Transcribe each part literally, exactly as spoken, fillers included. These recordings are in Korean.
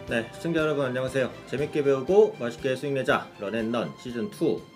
네, 시청자 여러분 안녕하세요. 재밌게 배우고 맛있게 수익 내자 런앤런 시즌이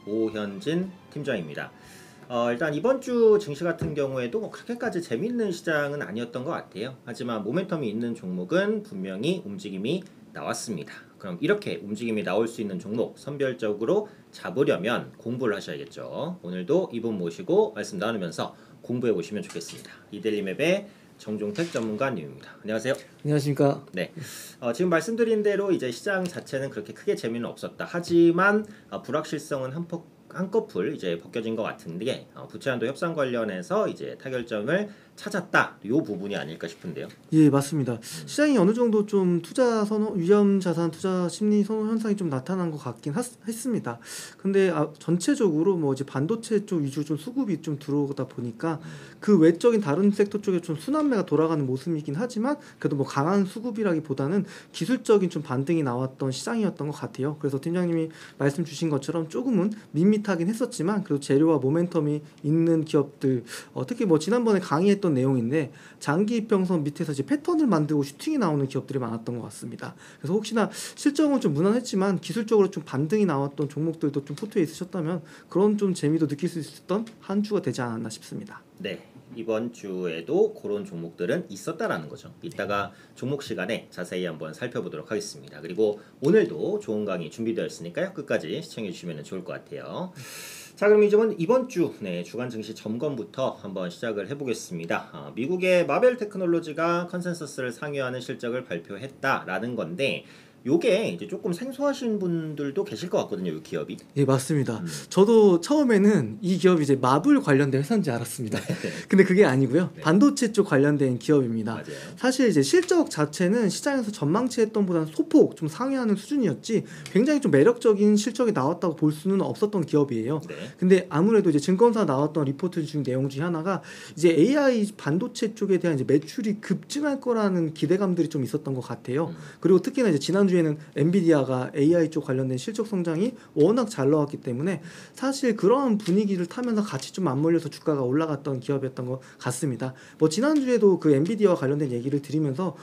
오현진 팀장입니다. 어, 일단 이번 주 증시 같은 경우에도 뭐 그렇게까지 재밌는 시장은 아니었던 것 같아요. 하지만 모멘텀이 있는 종목은 분명히 움직임이 나왔습니다. 그럼 이렇게 움직임이 나올 수 있는 종목 선별적으로 잡으려면 공부를 하셔야겠죠. 오늘도 이분 모시고 말씀 나누면서 공부해 보시면 좋겠습니다. 이데일리맵의 정종택 전문가님입니다. 안녕하세요. 안녕하십니까. 네, 어, 지금 말씀드린 대로 이제 시장 자체는 그렇게 크게 재미는 없었다. 하지만 어, 불확실성은 한폭 한꺼풀 이제 벗겨진 것 같은데 어, 부채한도 협상 관련해서 이제 타결점을 찾았다. 이 부분이 아닐까 싶은데요. 예, 맞습니다. 음. 시장이 어느 정도 좀 투자 선호, 위험 자산 투자 심리 선호 현상이 좀 나타난 것 같긴 하, 했습니다. 근데 아, 전체적으로 뭐 이제 반도체 쪽 위주로 좀 수급이 좀 들어오다 보니까 음. 그 외적인 다른 섹터 쪽에 좀 순환매가 돌아가는 모습이긴 하지만 그래도 뭐 강한 수급이라기보다는 기술적인 좀 반등이 나왔던 시장이었던 것 같아요. 그래서 팀장님이 말씀 주신 것처럼 조금은 밋밋하긴 했었지만 그래도 재료와 모멘텀이 있는 기업들 어, 특히 뭐 지난번에 강의했던 내용인데 장기 이평선 밑에서 이제 패턴을 만들고 슈팅이 나오는 기업들이 많았던 것 같습니다. 그래서 혹시나 실적은 좀 무난했지만 기술적으로 좀 반등이 나왔던 종목들도 좀 포트에 있으셨다면 그런 좀 재미도 느낄 수 있었던 한 주가 되지 않았나 싶습니다. 네, 이번 주에도 그런 종목들은 있었다라는 거죠. 이따가 종목 시간에 자세히 한번 살펴보도록 하겠습니다. 그리고 오늘도 좋은 강의 준비되어 있으니까요. 끝까지 시청해 주시면 좋을 것 같아요. 자, 그럼 이제는 이번 주 네, 주간 증시 점검부터 한번 시작을 해보겠습니다. 어, 미국의 마벨 테크놀로지가 컨센서스를 상회하는 실적을 발표했다라는 건데 요게 이제 조금 생소하신 분들도 계실 것 같거든요, 이 기업이. 예, 맞습니다. 음. 저도 처음에는 이 기업이 이제 마블 관련된 회사인지 알았습니다. 근데 그게 아니고요. 네. 반도체 쪽 관련된 기업입니다. 맞아요. 사실 이제 실적 자체는 시장에서 전망치 했던 보다는 소폭 좀 상회하는 수준이었지 굉장히 좀 매력적인 실적이 나왔다고 볼 수는 없었던 기업이에요. 네. 근데 아무래도 이제 증권사 나왔던 리포트 중 내용 중에 하나가 이제 에이아이 반도체 쪽에 대한 이제 매출이 급증할 거라는 기대감들이 좀 있었던 것 같아요. 음. 그리고 특히나 이제 지난 주에는 엔비디아가 에이아이 쪽 관련된 실적 성장이 워낙 잘 나왔기 때문에 사실 그런 분위기를 타면서 같이 좀 맞물려서 주가가 올라갔던 기업이었던 것 같습니다. 뭐 지난주에도 그 엔비디아와 관련된 얘기를 드리면서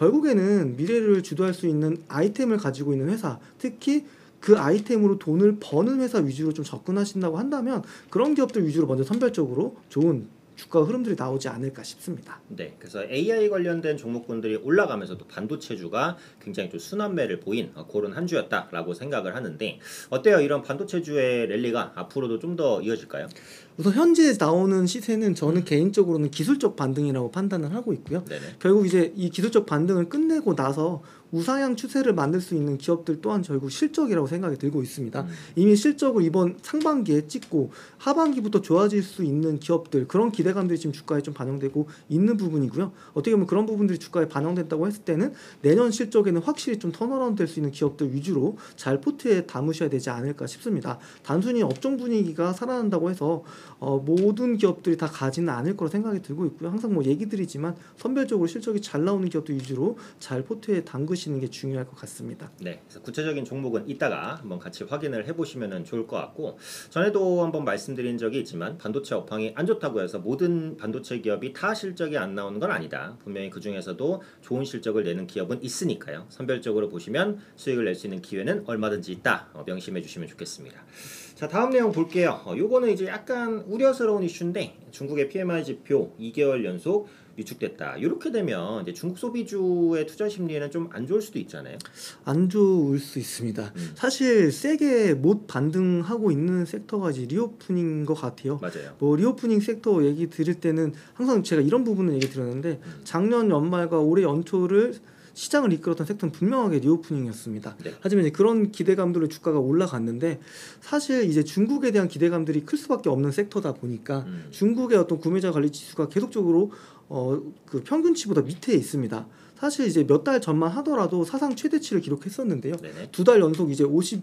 결국에는 미래를 주도할 수 있는 아이템을 가지고 있는 회사, 특히 그 아이템으로 돈을 버는 회사 위주로 좀 접근하신다고 한다면 그런 기업들 위주로 먼저 선별적으로 좋은 주가 흐름들이 나오지 않을까 싶습니다. 네, 그래서 에이아이 관련된 종목군들이 올라가면서도 반도체주가 굉장히 좀 순환매를 보인 그런 한 주였다라고 생각을 하는데 어때요? 이런 반도체주의 랠리가 앞으로도 좀 더 이어질까요? 우선 현재 나오는 시세는 저는 음. 개인적으로는 기술적 반등이라고 판단을 하고 있고요. 네네. 결국 이제 이 기술적 반등을 끝내고 나서 우상향 추세를 만들 수 있는 기업들 또한 결국 실적이라고 생각이 들고 있습니다. 음. 이미 실적을 이번 상반기에 찍고 하반기부터 좋아질 수 있는 기업들 그런 기대감들이 지금 주가에 좀 반영되고 있는 부분이고요. 어떻게 보면 그런 부분들이 주가에 반영된다고 했을 때는 내년 실적에는 확실히 좀 턴어라운드 될 수 있는 기업들 위주로 잘 포트에 담으셔야 되지 않을까 싶습니다. 단순히 업종 분위기가 살아난다고 해서 어, 모든 기업들이 다 가지는 않을 거라 생각이 들고 있고요. 항상 뭐 얘기 드리지만 선별적으로 실적이 잘 나오는 기업들 위주로 잘 포트에 담그시는 게 중요할 것 같습니다. 네, 그래서 구체적인 종목은 이따가 한번 같이 확인을 해보시면 좋을 것 같고 전에도 한번 말씀드린 적이 있지만 반도체 업황이 안 좋다고 해서 모든 반도체 기업이 다 실적이 안 나오는 건 아니다. 분명히 그 중에서도 좋은 실적을 내는 기업은 있으니까요. 선별적으로 보시면 수익을 낼 수 있는 기회는 얼마든지 있다. 어, 명심해 주시면 좋겠습니다. 자, 다음 내용 볼게요. 어, 요거는 이제 약간 우려스러운 이슈인데 중국의 피엠아이 지표 이 개월 연속 위축됐다. 이렇게 되면 이제 중국 소비주의 투자 심리에는 좀 안 좋을 수도 있잖아요. 안 좋을 수 있습니다. 음. 사실 세게 못 반등하고 있는 섹터가 이제 리오프닝인 것 같아요. 맞아요. 뭐 리오프닝 섹터 얘기 드릴 때는 항상 제가 이런 부분을 얘기 드렸는데 음. 작년 연말과 올해 연초를 시장을 이끌었던 섹터는 분명하게 리오프닝이었습니다. 네. 하지만 이제 그런 기대감들로 주가가 올라갔는데 사실 이제 중국에 대한 기대감들이 클 수밖에 없는 섹터다 보니까 음. 중국의 어떤 구매자 관리 지수가 계속적으로 어, 그 평균치보다 밑에 있습니다. 사실 이제 몇 달 전만 하더라도 사상 최대치를 기록했었는데요. 두 달 연속 이제 오십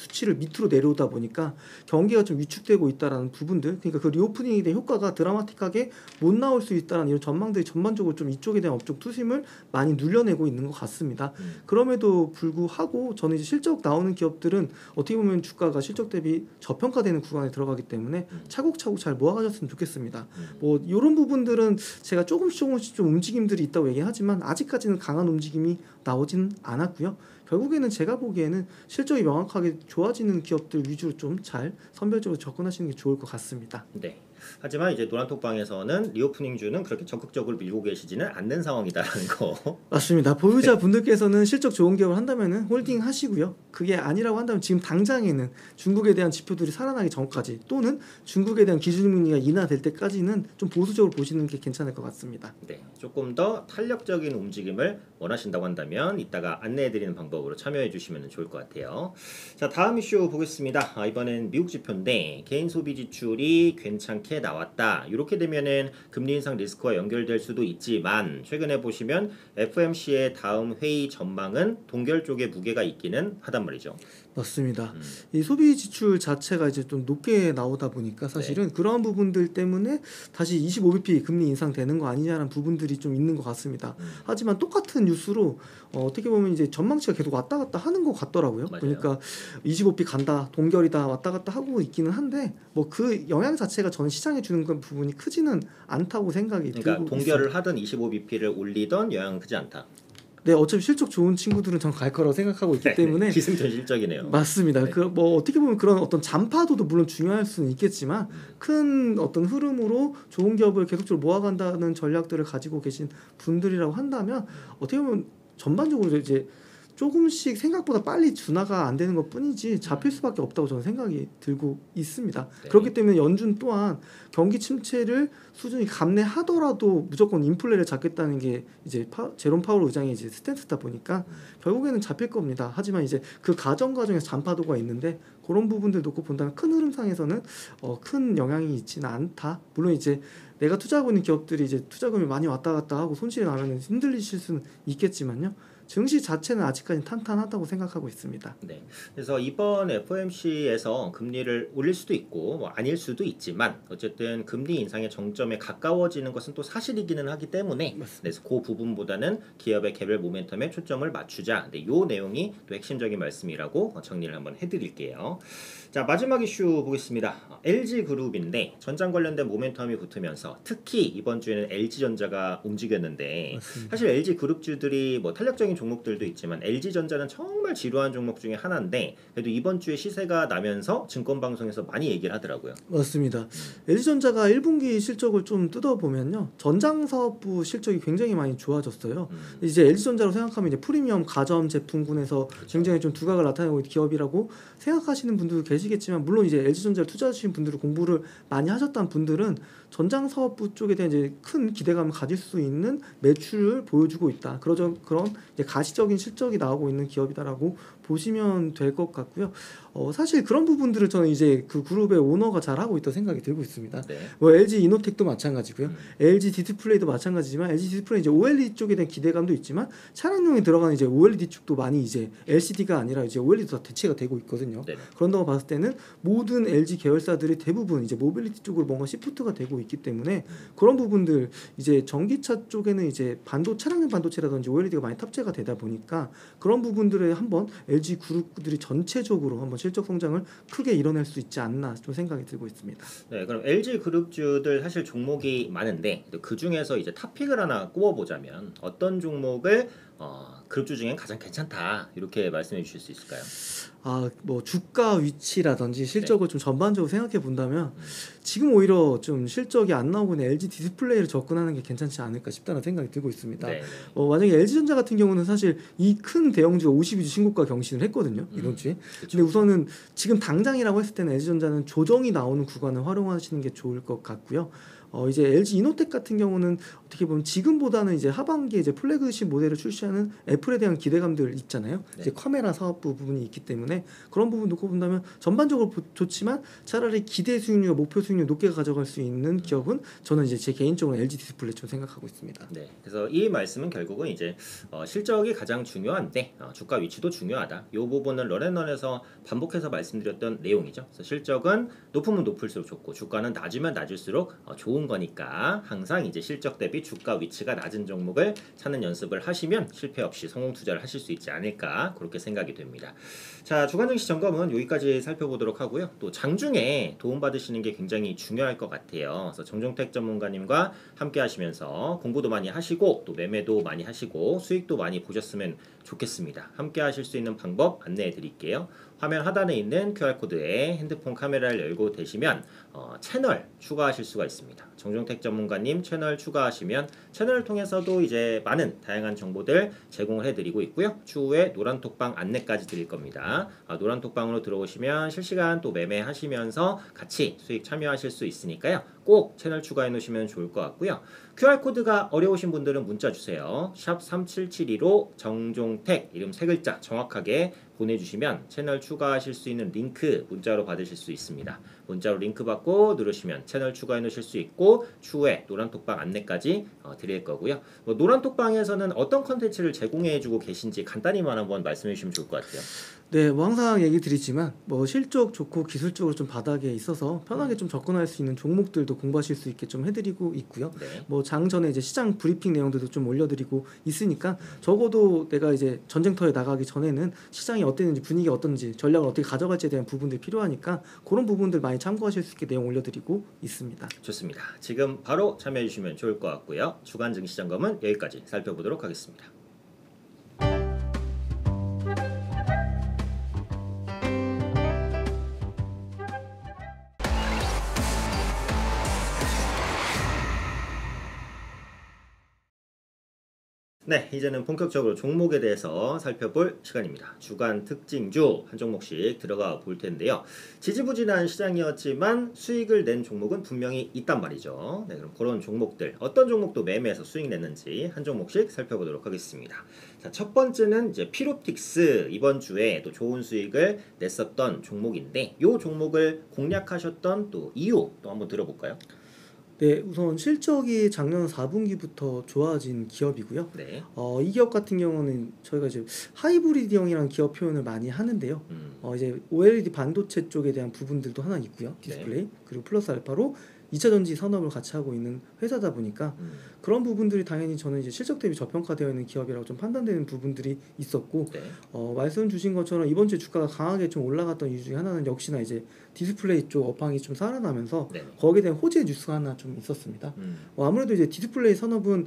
수치를 밑으로 내려오다 보니까 경기가 좀 위축되고 있다라는 부분들, 그러니까 그 리오프닝에 대한 효과가 드라마틱하게 못 나올 수 있다라는 이런 전망들이 전반적으로 좀 이쪽에 대한 업종 투심을 많이 눌려내고 있는 것 같습니다. 음. 그럼에도 불구하고 저는 이제 실적 나오는 기업들은 어떻게 보면 주가가 실적 대비 저평가되는 구간에 들어가기 때문에 음. 차곡차곡 잘 모아가셨으면 좋겠습니다. 음. 뭐 이런 부분들은 제가 조금씩 조금씩 좀 움직임들이 있다고 얘기하지만 아직까지는 강한 움직임이 나오진 않았고요. 결국에는 제가 보기에는 실적이 명확하게 좋아지는 기업들 위주로 좀 잘 선별적으로 접근하시는 게 좋을 것 같습니다. 네. 하지만 이제 노란톡방에서는 리오프닝주는 그렇게 적극적으로 밀고 계시지는 않는 상황이다라는 거. 맞습니다. 보유자 분들께서는 실적 좋은 기업을 한다면은 홀딩 하시고요. 그게 아니라고 한다면 지금 당장에는 중국에 대한 지표들이 살아나기 전까지 또는 중국에 대한 기준금리가 인하될 때까지는 좀 보수적으로 보시는 게 괜찮을 것 같습니다. 네. 조금 더 탄력적인 움직임을 원하신다고 한다면 이따가 안내해드리는 방법으로 참여해 주시면 좋을 것 같아요. 자, 다음 이슈 보겠습니다. 아, 이번엔 미국 지표인데 개인 소비 지출이 괜찮게 나왔다. 이렇게 되면은 금리 인상 리스크와 연결될 수도 있지만 최근에 보시면 에프오엠씨의 다음 회의 전망은 동결 쪽에 무게가 있기는 하단 말이죠. 맞습니다. 음. 이 소비 지출 자체가 이제 좀 높게 나오다 보니까 사실은 네. 그러한 부분들 때문에 다시 이십오 비피 금리 인상되는 거 아니냐라는 부분들이 좀 있는 것 같습니다. 음. 하지만 똑같은 뉴스로 어, 어떻게 보면 이제 전망치가 계속 왔다 갔다 하는 것 같더라고요. 맞아요. 그러니까 이십오 피 간다, 동결이다 왔다 갔다 하고 있기는 한데 뭐 그 영향 자체가 저는 시장에 주는 건 부분이 크지는 않다고 생각이 그러니까 들고 동결을 있습니다. 하든 이십오 비피를 올리던 영향은 크지 않다. 네, 어차피 실적 좋은 친구들은 전 갈 거라고 생각하고 있기 네, 때문에 기승전실적이네요. 맞습니다. 네. 그 뭐 어떻게 보면 그런 어떤 잔파도도 물론 중요할 수는 있겠지만 음. 큰 어떤 흐름으로 좋은 기업을 계속적으로 모아간다는 전략들을 가지고 계신 분들이라고 한다면 어떻게 보면 전반적으로 이제 조금씩 생각보다 빨리 준화가 안 되는 것 뿐이지 잡힐 수밖에 없다고 저는 생각이 들고 있습니다. 네. 그렇기 때문에 연준 또한 경기 침체를 수준이 감내하더라도 무조건 인플레를 잡겠다는 게 이제 파, 제롬 파월 의장의 이제 스탠스다 보니까 결국에는 잡힐 겁니다. 하지만 이제 그 과정 과정에서 잔파도가 있는데 그런 부분들 놓고 본다면 큰 흐름상에서는 어, 큰 영향이 있지는 않다. 물론 이제 내가 투자하고 있는 기업들이 이제 투자금이 많이 왔다 갔다 하고 손실이 나면 흔들리실 수는 있겠지만요. 증시 자체는 아직까지 탄탄하다고 생각하고 있습니다. 네. 그래서 이번 에프오엠씨에서 금리를 올릴 수도 있고 뭐 아닐 수도 있지만 어쨌든 금리 인상의 정점에 가까워지는 것은 또 사실이기는 하기 때문에 맞습니다. 그래서 그 부분보다는 기업의 개별 모멘텀에 초점을 맞추자. 네, 요 내용이 또 핵심적인 말씀이라고 정리를 한번 해드릴게요. 자, 마지막 이슈 보겠습니다. 엘지그룹인데 전장 관련된 모멘텀이 붙으면서 특히 이번 주에는 엘지전자가 움직였는데 맞습니다. 사실 엘지그룹주들이 뭐 탄력적인 종목들도 있지만 엘지전자는 정말 지루한 종목 중에 하나인데 그래도 이번 주에 시세가 나면서 증권방송에서 많이 얘기를 하더라고요. 맞습니다. 엘지전자가 일 분기 실적을 좀 뜯어보면요. 전장사업부 실적이 굉장히 많이 좋아졌어요. 음. 이제 엘지전자로 생각하면 이제 프리미엄 가전 제품군에서 그렇죠. 굉장히 좀 두각을 나타내고 있는 기업이라고 생각하시는 분들도 계시겠지만 물론 이제 엘지전자를 투자하신 분들은 공부를 많이 하셨던 분들은 전장사업부 쪽에 대한 이제 큰 기대감을 가질 수 있는 매출을 보여주고 있다. 그러죠 그런 이제 가시적인 실적이 나오고 있는 기업이다라고 보시면 될 것 같고요. 어, 사실 그런 부분들을 저는 이제 그 그룹의 오너가 잘 하고 있다고 생각이 들고 있습니다. 네. 뭐 엘지 이노텍도 마찬가지고요. 음. 엘지 디스플레이도 마찬가지지만 엘지 디스플레이 이제 오엘이디 쪽에 대한 기대감도 있지만 차량용에 들어가는 이제 오엘이디 쪽도 많이 이제 엘시디가 아니라 이제 오엘이디도 다 대체가 되고 있거든요. 네. 그런다고 봤을 때는 모든 엘지 계열사들이 대부분 이제 모빌리티 쪽으로 뭔가 시프트가 되고 있기 때문에 그런 부분들 이제 전기차 쪽에는 이제 반도 차량용 반도체라든지 오엘이디가 많이 탑재가 되다 보니까 그런 부분들에 한번 엘지 그룹들이 전체적으로 한번 실적 성장을 크게 이뤄낼 수 있지 않나 좀 생각이 들고 있습니다. 네, 그럼 엘지 그룹주들 사실 종목이 많은데 그 중에서 이제 탑픽을 하나 꼽아보자면 어떤 종목을 어, 그룹주 중엔 가장 괜찮다 이렇게 말씀해 주실 수 있을까요? 아, 뭐 주가 위치라든지 실적을 좀 전반적으로 생각해 본다면 음. 지금 오히려 좀 실적이 안 나오고 있는 엘지 디스플레이를 접근하는 게 괜찮지 않을까 싶다는 생각이 들고 있습니다. 네, 네. 어, 만약에 엘지전자 같은 경우는 사실 이 큰 대형주가 오십이 주 신고가 경신을 했거든요. 음, 이번 주에. 그쵸. 근데 우선은 지금 당장이라고 했을 때는 엘지전자는 조정이 나오는 구간을 활용하시는 게 좋을 것 같고요. 어 이제 엘지 이노텍 같은 경우는 어떻게 보면 지금보다는 이제 하반기에 이제 플래그십 모델을 출시하는 애플에 대한 기대감들 있잖아요. 네. 이제 카메라 사업부 부분이 있기 때문에 그런 부분 놓고 본다면 전반적으로 보- 좋지만 차라리 기대 수익률과 목표 수익률 높게 가져갈 수 있는 기업은 저는 이제 제 개인적으로 엘지 디스플레이 좀 생각하고 있습니다. 네, 그래서 이 말씀은 결국은 이제 어, 실적이 가장 중요한데 어, 주가 위치도 중요하다. 이 부분은 런앤런에서 반복해서 말씀드렸던 내용이죠. 그래서 실적은 높으면 높을수록 좋고 주가는 낮으면 낮을수록 어, 좋은 거니까 항상 이제 실적 대비 주가 위치가 낮은 종목을 찾는 연습을 하시면 실패 없이 성공 투자를 하실 수 있지 않을까 그렇게 생각이 됩니다. 자, 주간 증시 점검은 여기까지 살펴보도록 하고요. 또 장중에 도움 받으시는 게 굉장히 중요할 것 같아요. 그래서 정종택 전문가님과 함께 하시면서 공부도 많이 하시고 또 매매도 많이 하시고 수익도 많이 보셨으면 좋겠습니다. 함께 하실 수 있는 방법 안내해 드릴게요. 화면 하단에 있는 큐알코드에 핸드폰 카메라를 열고 되시면 어, 채널 추가하실 수가 있습니다. 정종택 전문가님 채널 추가하시면 채널을 통해서도 이제 많은 다양한 정보들 제공을 해드리고 있고요. 추후에 노란톡방 안내까지 드릴 겁니다. 아, 노란톡방으로 들어오시면 실시간 또 매매하시면서 같이 수익 참여하실 수 있으니까요. 꼭 채널 추가해 놓으시면 좋을 것 같고요. 큐알코드가 어려우신 분들은 문자 주세요. 샵 삼칠칠이로 정종택 이름 세 글자 정확하게 보내주시면 채널 추가하실 수 있는 링크 문자로 받으실 수 있습니다. 문자로 링크 받고 누르시면 채널 추가해 놓으실 수 있고 추후에 노란톡방 안내까지 어, 드릴 거고요. 뭐 노란톡방에서는 어떤 컨텐츠를 제공해 주고 계신지 간단히만 한번 말씀해 주시면 좋을 것 같아요. 네, 뭐 항상 얘기 드리지만 뭐 실적 좋고 기술적으로 좀 바닥에 있어서 편하게 좀 접근할 수 있는 종목들도 공부하실 수 있게 좀 해드리고 있고요. 네. 뭐 장 전에 이제 시장 브리핑 내용들도 좀 올려드리고 있으니까 적어도 내가 이제 전쟁터에 나가기 전에는 시장이 어땠는지 분위기가 어떤지 전략을 어떻게 가져갈지에 대한 부분들이 필요하니까 그런 부분들 많이 참고하실 수 있게 내용 올려드리고 있습니다. 좋습니다. 지금 바로 참여해 주시면 좋을 것 같고요. 주간 증시 점검은 여기까지 살펴보도록 하겠습니다. 네, 이제는 본격적으로 종목에 대해서 살펴볼 시간입니다. 주간 특징주 한 종목씩 들어가 볼 텐데요. 지지부진한 시장이었지만 수익을 낸 종목은 분명히 있단 말이죠. 네, 그럼 그런 종목들 어떤 종목도 매매해서 수익 냈는지 한 종목씩 살펴보도록 하겠습니다. 자, 첫 번째는 이제 피롭틱스 이번 주에 또 좋은 수익을 냈었던 종목인데 이 종목을 공략하셨던 또 이유 또 한번 들어볼까요? 네, 우선 실적이 작년 사 분기부터 좋아진 기업이고요. 네. 어, 이 기업 같은 경우는 저희가 이제 하이브리드형이라는 기업 표현을 많이 하는데요. 음. 어, 이제 오엘이디 반도체 쪽에 대한 부분들도 하나 있고요. 디스플레이. 네. 그리고 플러스 알파로 이차 전지 산업을 같이 하고 있는 회사다 보니까 음. 그런 부분들이 당연히 저는 이제 실적 대비 저평가되어 있는 기업이라고 좀 판단되는 부분들이 있었고 네. 어, 말씀 주신 것처럼 이번 주에 주가가 강하게 좀 올라갔던 이유 중에 하나는 역시나 이제 디스플레이 쪽 업황이 좀 살아나면서 네. 거기에 대한 호재 뉴스가 하나 좀 있었습니다. 음. 어, 아무래도 이제 디스플레이 산업은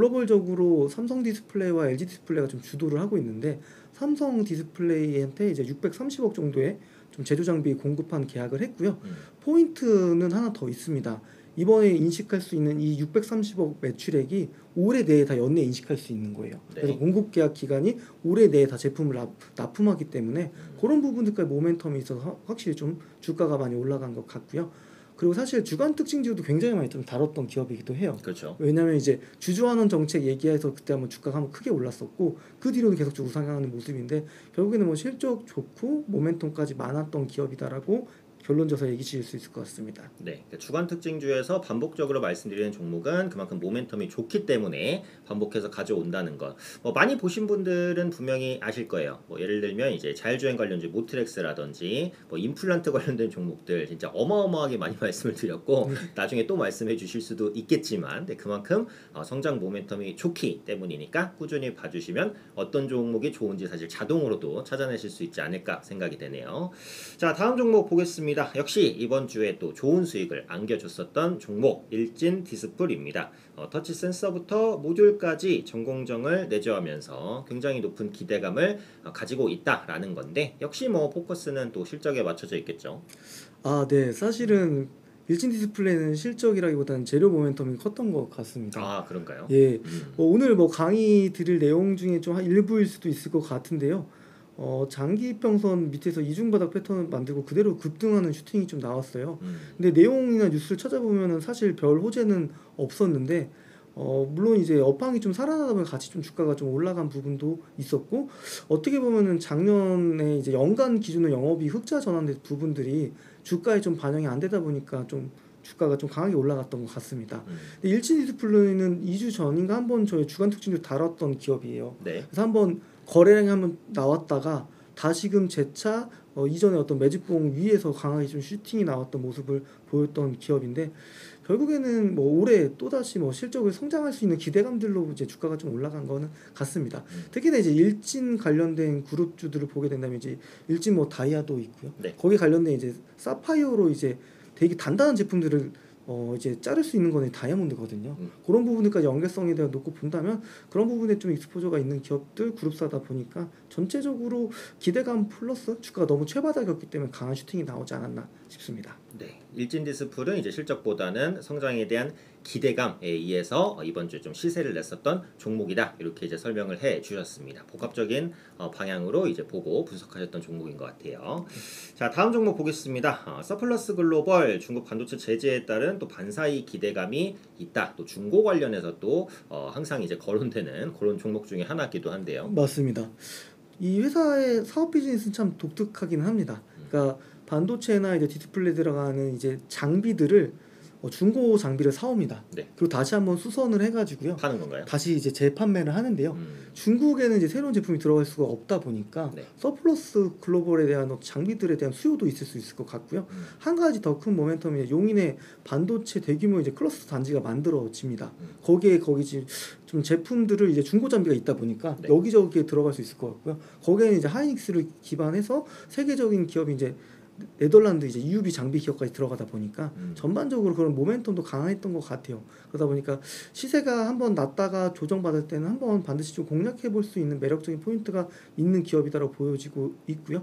글로벌적으로 삼성 디스플레이와 엘지 디스플레이가 좀 주도를 하고 있는데 삼성 디스플레이한테 이제 육백삼십억 정도의 좀 제조 장비 공급한 계약을 했고요. 음. 포인트는 하나 더 있습니다. 이번에 인식할 수 있는 이 육백삼십억 매출액이 올해 내에 다 연내 인식할 수 있는 거예요. 네. 그래서 공급 계약 기간이 올해 내에 다 제품을 납, 납품하기 때문에 음. 그런 부분들까지 모멘텀이 있어서 하- 확실히 좀 주가가 많이 올라간 것 같고요. 그리고 사실 주간 특징지도 굉장히 많이 좀 다뤘던 기업이기도 해요. 그렇죠. 왜냐하면 이제 주주환원 정책 얘기해서 그때 한번 주가가 한번 크게 올랐었고 그 뒤로도 계속 우상향하는 모습인데 결국에는 뭐 실적 좋고 모멘텀까지 많았던 기업이다라고 결론져서 얘기 지을 수 있을 것 같습니다. 네, 그러니까 주간 특징주에서 반복적으로 말씀드리는 종목은 그만큼 모멘텀이 좋기 때문에 반복해서 가져온다는 것. 뭐 많이 보신 분들은 분명히 아실 거예요. 뭐 예를 들면 이제 자율주행 관련주 모트렉스라든지 뭐 임플란트 관련된 종목들 진짜 어마어마하게 많이 말씀을 드렸고 나중에 또 말씀해 주실 수도 있겠지만 네, 그만큼 어, 성장 모멘텀이 좋기 때문이니까 꾸준히 봐주시면 어떤 종목이 좋은지 사실 자동으로도 찾아내실 수 있지 않을까 생각이 되네요. 자, 다음 종목 보겠습니다. 역시 이번 주에 또 좋은 수익을 안겨줬었던 종목 일진 디스플입니다. 어, 터치 센서부터 모듈까지 전공정을 내재하면서 굉장히 높은 기대감을 어, 가지고 있다라는 건데 역시 뭐 포커스는 또 실적에 맞춰져 있겠죠. 아, 네, 사실은 일진 디스플레이는 실적이라기보다는 재료 모멘텀이 컸던 것 같습니다. 아, 그런가요? 예, 음. 뭐 오늘 뭐 강의 드릴 내용 중에 좀 한 일부일 수도 있을 것 같은데요. 어, 장기 평선 밑에서 이중바닥 패턴을 만들고 그대로 급등하는 슈팅이 좀 나왔어요. 음. 근데 내용이나 뉴스를 찾아보면은 사실 별 호재는 없었는데 어, 물론 이제 업황이 좀 살아나다 보면 같이 좀 주가가 좀 올라간 부분도 있었고 어떻게 보면은 작년에 이제 연간 기준으로 영업이 흑자 전환된 부분들이 주가에 좀 반영이 안 되다 보니까 좀 주가가 좀 강하게 올라갔던 것 같습니다. 음. 근데 일진디스플레이는 이 주 전인가 한번 저희 주간 특징도 다뤘던 기업이에요. 네. 그래서 한번 거래량이 한번 나왔다가 다시금 재차 어, 이전에 어떤 매집봉 위에서 강하게 좀 슈팅이 나왔던 모습을 보였던 기업인데 결국에는 뭐 올해 또 다시 뭐 실적을 성장할 수 있는 기대감들로 이제 주가가 좀 올라간 거는 같습니다. 음. 특히나 이제 일진 관련된 그룹주들을 보게 된다면 이제 일진 뭐 다이아도 있고요. 네. 거기에 관련된 이제 사파이어로 이제 되게 단단한 제품들을 어 이제 자를 수 있는 거는 다이아몬드거든요. 음. 그런 부분들까지 연결성에 대해 놓고 본다면 그런 부분에 좀 익스포저가 있는 기업들 그룹사다 보니까 전체적으로 기대감 플러스 주가가 너무 최바닥이었기 때문에 강한 슈팅이 나오지 않았나 싶습니다. 네, 일진디스플은 이제 실적보다는 성장에 대한 기대감에 의해서 이번 주에 좀 시세를 냈었던 종목이다 이렇게 이제 설명을 해 주셨습니다. 복합적인 어, 방향으로 이제 보고 분석하셨던 종목인 것 같아요. 자, 다음 종목 보겠습니다. 어, 서플러스 글로벌 중국 반도체 제재에 따른 또 반사이 기대감이 있다. 또 중고 관련해서 또 어, 항상 이제 거론되는 그런 종목 중에 하나이기도 한데요. 맞습니다. 이 회사의 사업 비즈니스는 참 독특하긴 합니다. 그러니까 반도체나 이제 디스플레이 들어가는 이제 장비들을 어, 중고 장비를 사옵니다. 네. 그리고 다시 한번 수선을 해가지고요. 파는 건가요? 다시 이제 재판매를 하는데요. 음. 중국에는 이제 새로운 제품이 들어갈 수가 없다 보니까 네. 서플러스 글로벌에 대한 장비들에 대한 수요도 있을 수 있을 것 같고요. 음. 한 가지 더 큰 모멘텀이 용인의 반도체 대규모 이제 클러스터 단지가 만들어집니다. 음. 거기에 거기 이제 좀 제품들을 이제 중고 장비가 있다 보니까 네. 여기저기에 들어갈 수 있을 것 같고요. 거기에는 이제 하이닉스를 기반해서 세계적인 기업이 이제 네덜란드 이제 이유비 장비 기업까지 들어가다 보니까 음. 전반적으로 그런 모멘텀도 강했던 것 같아요. 그러다 보니까 시세가 한번 났다가 조정받을 때는 한번 반드시 좀 공략해 볼 수 있는 매력적인 포인트가 있는 기업이다라고 보여지고 있고요.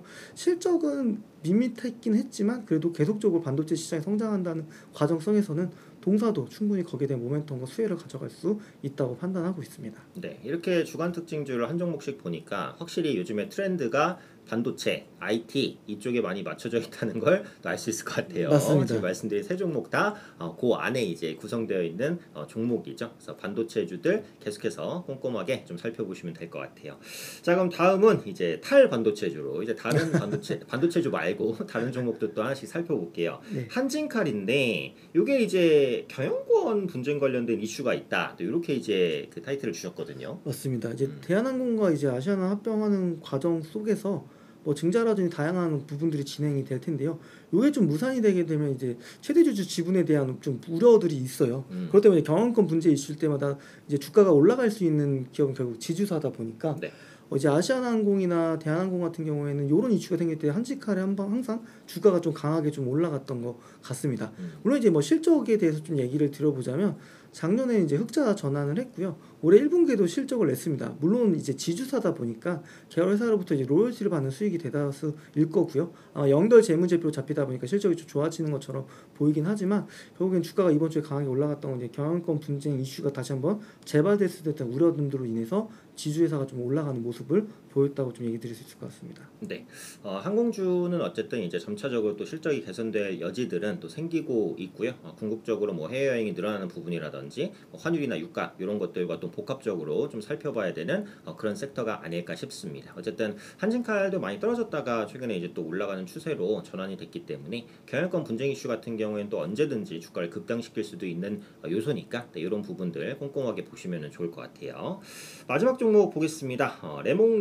실적은 밋밋했긴 했지만 그래도 계속적으로 반도체 시장이 성장한다는 과정성에서는 동사도 충분히 거기에 대한 모멘텀과 수혜를 가져갈 수 있다고 판단하고 있습니다. 네, 이렇게 주간 특징주를 한 종목씩 보니까 확실히 요즘에 트렌드가 반도체, 아이티 이쪽에 많이 맞춰져 있다는 걸 알 수 있을 것 같아요. 맞습니다. 지금 말씀드린 세 종목 다 그 어, 안에 이제 구성되어 있는 어, 종목이죠. 그래서 반도체주들 계속해서 꼼꼼하게 좀 살펴보시면 될 것 같아요. 자, 그럼 다음은 이제 탈반도체주로 이제 다른 반도체 반도체주 말고 다른 종목도 또 하나씩 살펴볼게요. 네. 한진칼인데 이게 이제 경영권 분쟁 관련된 이슈가 있다. 또 이렇게 이제 그 타이틀을 주셨거든요. 맞습니다. 이제 음. 대한항공과 이제 아시아나 합병하는 과정 속에서 뭐 증자라든지 다양한 부분들이 진행이 될 텐데요. 이게 좀 무산이 되게 되면 이제 최대주주 지분에 대한 좀 우려들이 있어요. 음. 그렇기 때문에 경영권 분쟁 있을 때마다 이제 주가가 올라갈 수 있는 기업은 결국 지주사다 보니까 네. 어, 이제 아시아나항공이나 대한항공 같은 경우에는 이런 이슈가 생길 때 한직칼에 한번 항상 주가가 좀 강하게 좀 올라갔던 것 같습니다. 음. 물론 이제 뭐 실적에 대해서 좀 얘기를 드려보자면 작년에 이제 흑자 전환을 했고요. 올해 일 분기에도 실적을 냈습니다. 물론 이제 지주사다 보니까 계열 회사로부터 이제 로열티를 받는 수익이 대다수일 거고요. 아, 연결 재무제표로 잡히다 보니까 실적이 좀 좋아지는 것처럼 보이긴 하지만 결국엔 주가가 이번 주에 강하게 올라갔던 건 이제 경영권 분쟁 이슈가 다시 한번 재발됐을 때 대한 우려들로 인해서 지주회사가 좀 올라가는 모습을 보였다고 좀 얘기 드릴 수 있을 것 같습니다. 네, 어, 항공주는 어쨌든 이제 점차적으로 또 실적이 개선될 여지들은 또 생기고 있고요. 어, 궁극적으로 뭐 해외여행이 늘어나는 부분이라든지 뭐 환율이나 유가 이런 것들과 또 복합적으로 좀 살펴봐야 되는 어, 그런 섹터가 아닐까 싶습니다. 어쨌든 한진칼도 많이 떨어졌다가 최근에 이제 또 올라가는 추세로 전환이 됐기 때문에 경영권 분쟁 이슈 같은 경우에는 또 언제든지 주가를 급등시킬 수도 있는 어, 요소니까 네, 이런 부분들 꼼꼼하게 보시면 좋을 것 같아요. 마지막 종목 보겠습니다. 어,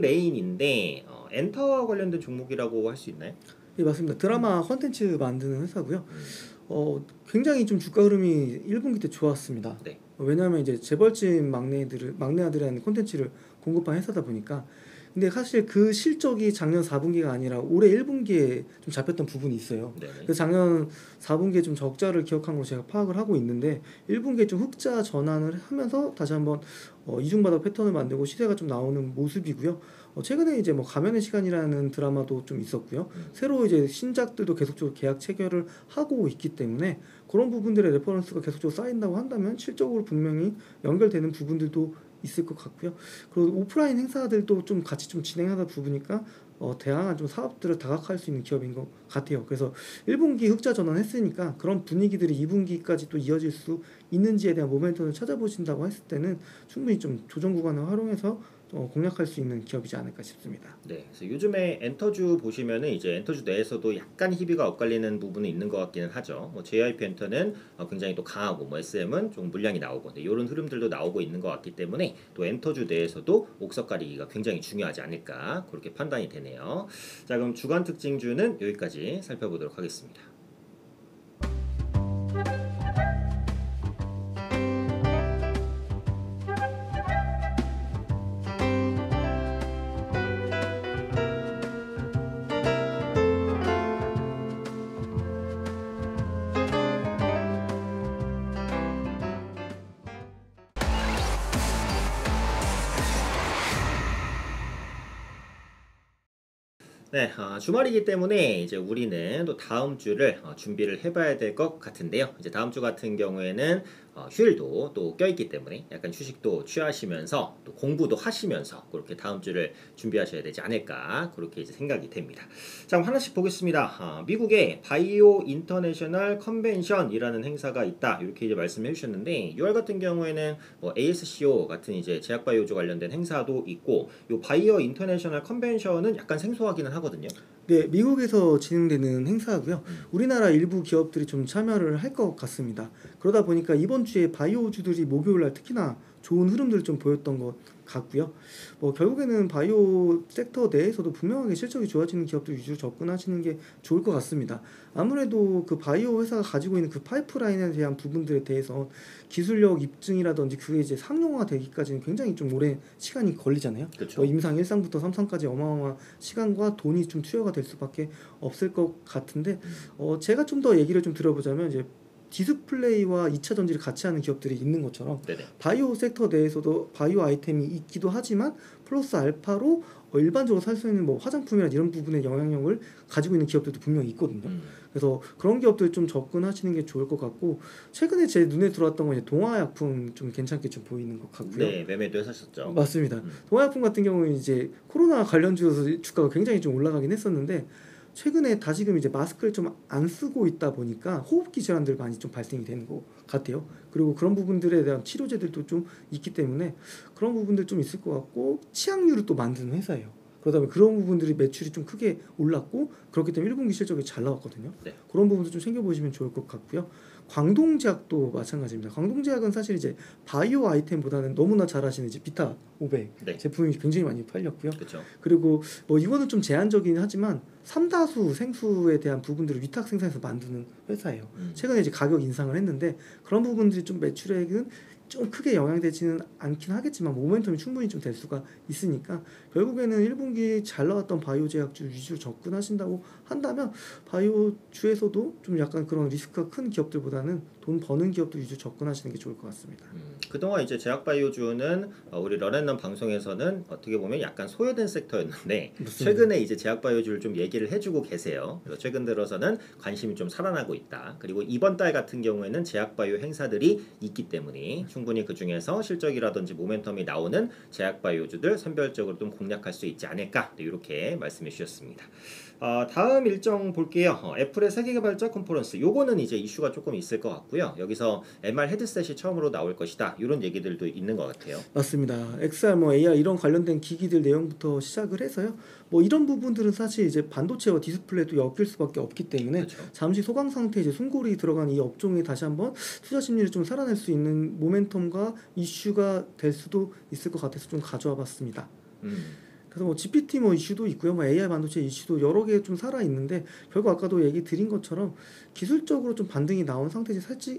레몽레인인데 어, 엔터와 관련된 종목이라고 할 수 있나요? 네, 맞습니다. 드라마 콘텐츠 만드는 회사고요. 음. 어, 굉장히 좀 주가 흐름이 일 분기 때 좋았습니다. 네. 어, 왜냐하면 이제 재벌집 막내들을 막내 아들이라는 콘텐츠를 공급한 회사다 보니까 근데 사실 그 실적이 작년 사 분기가 아니라 올해 일 분기에 좀 잡혔던 부분이 있어요. 네네. 그래서 작년 사 분기에 좀 적자를 기록한 걸로 제가 파악을 하고 있는데 일 분기에 좀 흑자 전환을 하면서 다시 한번 어, 이중바닥 패턴을 만들고 시세가 좀 나오는 모습이고요. 어, 최근에 이제 뭐 가면의 시간이라는 드라마도 좀 있었고요. 음. 새로 이제 신작들도 계속적으로 계약 체결을 하고 있기 때문에 그런 부분들의 레퍼런스가 계속적으로 쌓인다고 한다면 실적으로 분명히 연결되는 부분들도 있을 것 같고요. 그리고 오프라인 행사들도 좀 같이 좀 진행하다 보니까 어, 다양한 좀 사업들을 다각화할 수 있는 기업인 것 같아요. 그래서 일 분기 흑자 전환했으니까 그런 분위기들이 이 분기까지 또 이어질 수 있는지에 대한 모멘텀을 찾아보신다고 했을 때는 충분히 좀 조정 구간을 활용해서 어, 공략할 수 있는 기업이지 않을까 싶습니다. 네, 그래서 요즘에 엔터주 보시면은 이제 엔터주 내에서도 약간 희비가 엇갈리는 부분이 있는 것 같기는 하죠. 뭐 제이아이피 엔터는 어, 굉장히 또 강하고, 뭐 에스엠은 좀 물량이 나오고, 네, 이런 흐름들도 나오고 있는 것 같기 때문에 또 엔터주 내에서도 옥석 가리기가 굉장히 중요하지 않을까 그렇게 판단이 되네요. 자, 그럼 주간 특징주는 여기까지 살펴보도록 하겠습니다. 네, 어, 주말이기 때문에 이제 우리는 또 다음 주를 어, 준비를 해봐야 될 것 같은데요. 이제 다음 주 같은 경우에는 어, 휴일도 또 껴있기 때문에 약간 휴식도 취하시면서 또 공부도 하시면서 그렇게 다음 주를 준비하셔야 되지 않을까 그렇게 이제 생각이 됩니다. 자, 그럼 하나씩 보겠습니다. 어, 미국에 바이오 인터내셔널 컨벤션이라는 행사가 있다 이렇게 이제 말씀해 주셨는데, 유월 같은 경우에는 뭐 에이에스시오 같은 이제 제약바이오주 관련된 행사도 있고, 요 바이오 인터내셔널 컨벤션은 약간 생소하기는 하거든요. 네, 미국에서 진행되는 행사고요. 음. 우리나라 일부 기업들이 좀 참여를 할 것 같습니다. 그러다 보니까 이번 주에 바이오주들이 목요일날 특히나 좋은 흐름들을 좀 보였던 것 같고요. 뭐 결국에는 바이오 섹터 내에서도 분명하게 실적이 좋아지는 기업들 위주로 접근하시는 게 좋을 것 같습니다. 아무래도 그 바이오 회사가 가지고 있는 그 파이프라인에 대한 부분들에 대해서 기술력 입증이라든지 그게 이제 상용화 되기까지는 굉장히 좀 오랜 시간이 걸리잖아요. 그렇죠. 뭐 임상 일 상부터 삼 상까지 어마어마한 시간과 돈이 좀 투여가 될 수밖에 없을 것 같은데, 어 제가 좀 더 얘기를 좀 들어보자면 이제 디스플레이와 이 차 전지를 같이 하는 기업들이 있는 것처럼 네네. 바이오 섹터 내에서도 바이오 아이템이 있기도 하지만 플러스 알파로 어, 일반적으로 살 수 있는 뭐 화장품이나 이런 부분의 영향력을 가지고 있는 기업들도 분명히 있거든요. 음. 그래서 그런 기업들 좀 접근하시는 게 좋을 것 같고, 최근에 제 눈에 들어왔던 건 이제 동아약품 좀 괜찮게 좀 보이는 것 같고요. 네, 매매도 했었죠. 맞습니다. 음. 동아약품 같은 경우는 이제 코로나 관련주여서 주가가 굉장히 좀 올라가긴 했었는데, 최근에 다시금 이제 마스크를 좀 안 쓰고 있다 보니까 호흡기 질환들 많이 좀 발생이 되는 것 같아요. 그리고 그런 부분들에 대한 치료제들도 좀 있기 때문에 그런 부분들 좀 있을 것 같고, 치약류를 또 만드는 회사예요. 그러다 보면 그런 부분들이 매출이 좀 크게 올랐고, 그렇기 때문에 일 분기 실적이 잘 나왔거든요. 네. 그런 부분도 좀 챙겨보시면 좋을 것 같고요. 광동제약도 마찬가지입니다. 광동제약은 사실 이제 바이오 아이템보다는 너무나 잘 아시는 이제 비타 오백 네. 제품이 굉장히 많이 팔렸고요. 그렇죠. 그리고 뭐 이거는 좀 제한적이긴 하지만 삼다수 생수에 대한 부분들을 위탁 생산해서 만드는 회사예요. 음. 최근에 이제 가격 인상을 했는데 그런 부분들이 좀 매출액은 좀 크게 영향되지는 않긴 하겠지만 모멘텀이 충분히 좀 될 수가 있으니까, 결국에는 일 분기 잘 나왔던 바이오 제약주 위주로 접근하신다고 한다면 바이오 주에서도 좀 약간 그런 리스크가 큰 기업들보다는 돈 버는 기업들 위주로 접근하시는 게 좋을 것 같습니다. 음, 그동안 이제 제약바이오주는 어, 우리 런앤런 방송에서는 어떻게 보면 약간 소외된 섹터였는데, 맞습니다. 최근에 이제 제약바이오주를 좀 얘기를 해주고 계세요. 그래서 최근 들어서는 관심이 좀 살아나고 있다. 그리고 이번 달 같은 경우에는 제약바이오 행사들이 있기 때문에 충분히 그 중에서 실적이라든지 모멘텀이 나오는 제약바이오주들 선별적으로 좀 공략할 수 있지 않을까, 이렇게 말씀해 주셨습니다. 어, 다음 일정 볼게요. 어, 애플의 세계개발자 컨퍼런스, 요거는 이제 이슈가 조금 있을 것 같고요. 여기서 엠알 헤드셋이 처음으로 나올 것이다, 이런 얘기들도 있는 것 같아요. 맞습니다. 엑스알, 뭐 에이알 이런 관련된 기기들 내용부터 시작을 해서요. 뭐 이런 부분들은 사실 이제 반도체와 디스플레이도 엮일 수밖에 없기 때문에 그렇죠. 잠시 소강 상태 이제 숨고리 들어간 이 업종에 다시 한번 투자 심리를 좀 살아낼 수 있는 모멘텀과 이슈가 될 수도 있을 것 같아서 좀 가져와봤습니다. 음. 그래서 뭐 지피티 뭐 이슈도 있고요, 뭐 에이아이 반도체 이슈도 여러 개 좀 살아 있는데, 결국 아까도 얘기 드린 것처럼 기술적으로 좀 반등이 나온 상태지 살지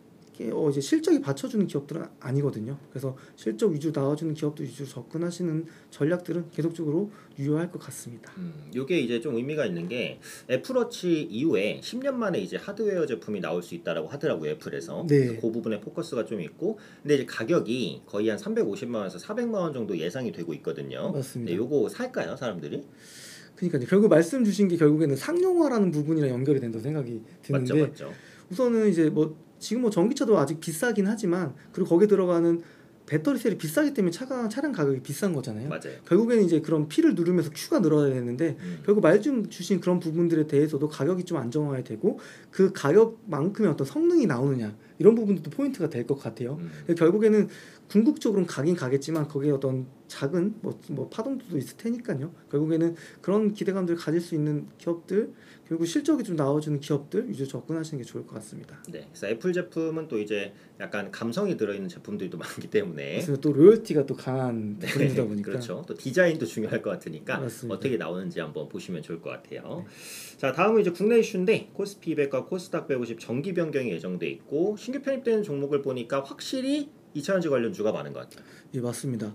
어 이제 실적이 받쳐주는 기업들은 아니거든요. 그래서 실적 위주로 나와주는 기업들 위주로 접근하시는 전략들은 계속적으로 유효할 것 같습니다. 음, 요게 이제 좀 의미가 있는 게 애플워치 이후에 십 년 만에 이제 하드웨어 제품이 나올 수 있다라고 하더라고요, 애플에서. 네. 그래서 그 부분에 포커스가 좀 있고, 근데 이제 가격이 거의 한 삼백오십만 원에서 사백만 원 정도 예상이 되고 있거든요. 맞습니다. 네, 요거 살까요, 사람들이? 그러니까 이제 결국 말씀 주신 게 결국에는 상용화라는 부분이랑 연결이 된다고 생각이 드는데, 맞죠, 맞죠. 우선은 이제 뭐 지금 뭐 전기차도 아직 비싸긴 하지만, 그리고 거기에 들어가는 배터리 셀이 비싸기 때문에 차가 차량 가격이 비싼 거잖아요. 맞아요. 결국에는 이제 그런 P를 누르면서 Q가 늘어야 되는데 음. 결국 말씀 주신 그런 부분들에 대해서도 가격이 좀 안정화야 되고 그 가격만큼의 어떤 성능이 나오느냐 이런 부분도 포인트가 될 것 같아요. 음. 결국에는 궁극적으로는 가긴 가겠지만 거기에 어떤 작은 뭐, 뭐 파동도 있을 테니까요. 결국에는 그런 기대감들을 가질 수 있는 기업들 그리고 실적이 좀 나와주는 기업들 위주로 접근하시는 게 좋을 것 같습니다. 네, 그래서 애플 제품은 또 이제 약간 감성이 들어있는 제품들도 많기 때문에 그래서 또 로열티가 또 강한 브랜드다 네, 보니까 그렇죠. 또 디자인도 중요할 것 같으니까 맞습니다. 어떻게 나오는지 한번 보시면 좋을 것 같아요. 네. 자, 다음은 이제 국내 이슈인데 코스피 이백과 코스닥 백오십 정기 변경이 예정돼 있고 신규 편입되는 종목을 보니까 확실히 이차전지 관련주가 많은 것 같아요. 예, 맞습니다.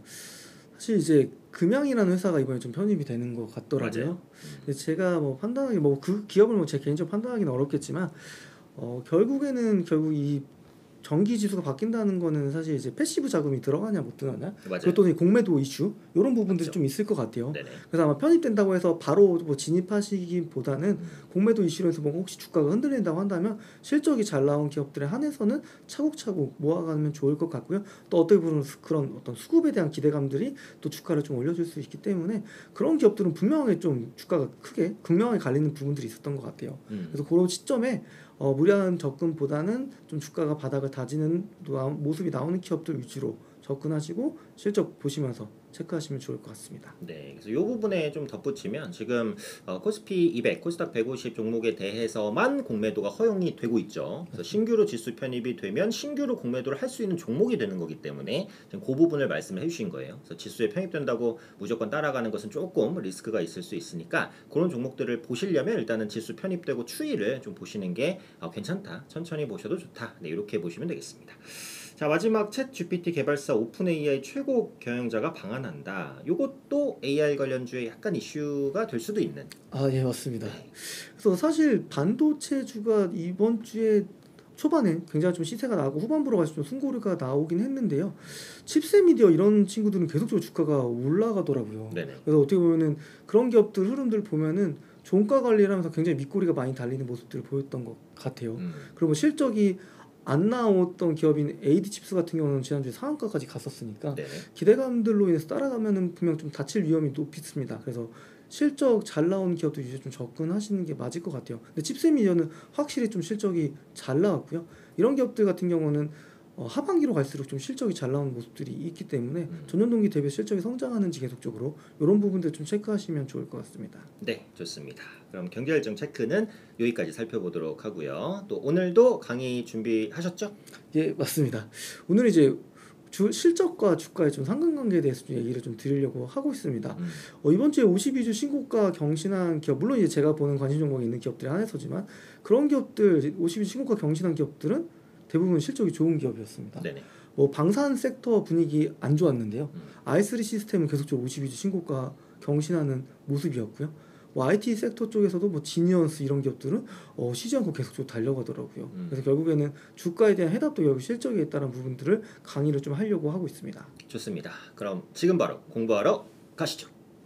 사실 이제 금양이라는 회사가 이번에 좀 편입이 되는 것 같더라고요. 음. 제가 뭐 판단하기 뭐 그 기업을 뭐 제 개인적으로 판단하기는 어렵겠지만 어, 결국에는 결국 이 전기 지수가 바뀐다는 거는 사실 이제 패시브 자금이 들어가냐 못 들어가냐 그것도 공매도 이슈 이런 부분들이 맞죠. 좀 있을 것 같아요. 네네. 그래서 아마 편입된다고 해서 바로 뭐 진입하시기보다는 음. 공매도 이슈로 해서 뭔가 혹시 주가가 흔들린다고 한다면 실적이 잘 나온 기업들에 한해서는 차곡차곡 모아가면 좋을 것 같고요. 또 어떻게 보면 그런 어떤 수급에 대한 기대감들이 또 주가를 좀 올려줄 수 있기 때문에 그런 기업들은 분명하게 좀 주가가 크게 극명하게 갈리는 부분들이 있었던 것 같아요. 음. 그래서 그런 시점에 어, 무리한 접근보다는 좀 주가가 바닥을 다지는 모습이 나오는 기업들 위주로 접근하시고 실적 보시면서 체크하시면 좋을 것 같습니다. 네, 그래서 이 부분에 좀 덧붙이면 지금 어, 코스피 이백, 코스닥 백오십 종목에 대해서만 공매도가 허용이 되고 있죠. 그래서 신규로 지수 편입이 되면 신규로 공매도를 할 수 있는 종목이 되는 거기 때문에 지금 그 부분을 말씀을 해주신 거예요. 그래서 지수에 편입된다고 무조건 따라가는 것은 조금 리스크가 있을 수 있으니까 그런 종목들을 보시려면 일단은 지수 편입되고 추이를 좀 보시는 게 어, 괜찮다. 천천히 보셔도 좋다. 네, 이렇게 보시면 되겠습니다. 자, 마지막 챗 지피티 개발사 오픈에이아이 최고 경영자가 방한한다. 이것도 에이아이 관련주에 약간 이슈가 될 수도 있는. 아, 예, 맞습니다. 그래서 사실 반도체주가 이번 주에 초반에 굉장히 좀 시세가 나고 후반부로 가서 좀 승고리가 나오긴 했는데요. 칩셋 미디어 이런 친구들은 계속적으로 주가가 올라가더라고요. 네네. 그래서 어떻게 보면은 그런 기업들 흐름들 보면은 종가 관리를 하면서 굉장히 밑꼬리가 많이 달리는 모습들을 보였던 것 같아요. 음. 그리고 뭐 실적이 안 나왔던 기업인 에이디칩스 같은 경우는 지난주에 상한가까지 갔었으니까 네네. 기대감들로 인해서 따라가면은 분명 좀 다칠 위험이 높습니다. 그래서 실적 잘 나온 기업도 이제 좀 접근하시는 게 맞을 것 같아요. 근데 칩셋 미디어는 확실히 좀 실적이 잘 나왔고요. 이런 기업들 같은 경우는 어, 하반기로 갈수록 좀 실적이 잘 나오는 모습들이 있기 때문에 음. 전년 동기 대비 실적이 성장하는지 계속적으로 이런 부분들 좀 체크하시면 좋을 것 같습니다. 네, 좋습니다. 그럼 경제일정 체크는 여기까지 살펴보도록 하고요. 또 오늘도 강의 준비하셨죠? 예, 맞습니다. 오늘 이제 주, 실적과 주가의 좀 상관관계에 대해서 좀 얘기를 좀 드리려고 하고 있습니다. 음. 어, 이번 주에 오십이 주 신고가 경신한 기업, 물론 이제 제가 보는 관심 종목이 있는 기업들이 한해서지만 그런 기업들 오십이 주 신고가 경신한 기업들은 대부분 실적이 좋은 기업이었습니다. 네네. 뭐 방산 섹터 분위기 안 좋았는데요. 음. 아이쓰리 시스템은 계속적으로 오십이 주 신고가 경신하는 모습이었고요. 뭐 아이티 섹터 쪽에서도 뭐 지니언스 이런 기업들은 어, 쉬지 않고 계속적으로 달려가더라고요. 음. 그래서 결국에는 주가에 대한 해답도 여기 실적에 있다는 부분들을 강의를 좀 하려고 하고 있습니다. 좋습니다. 그럼 지금 바로 공부하러 가시죠.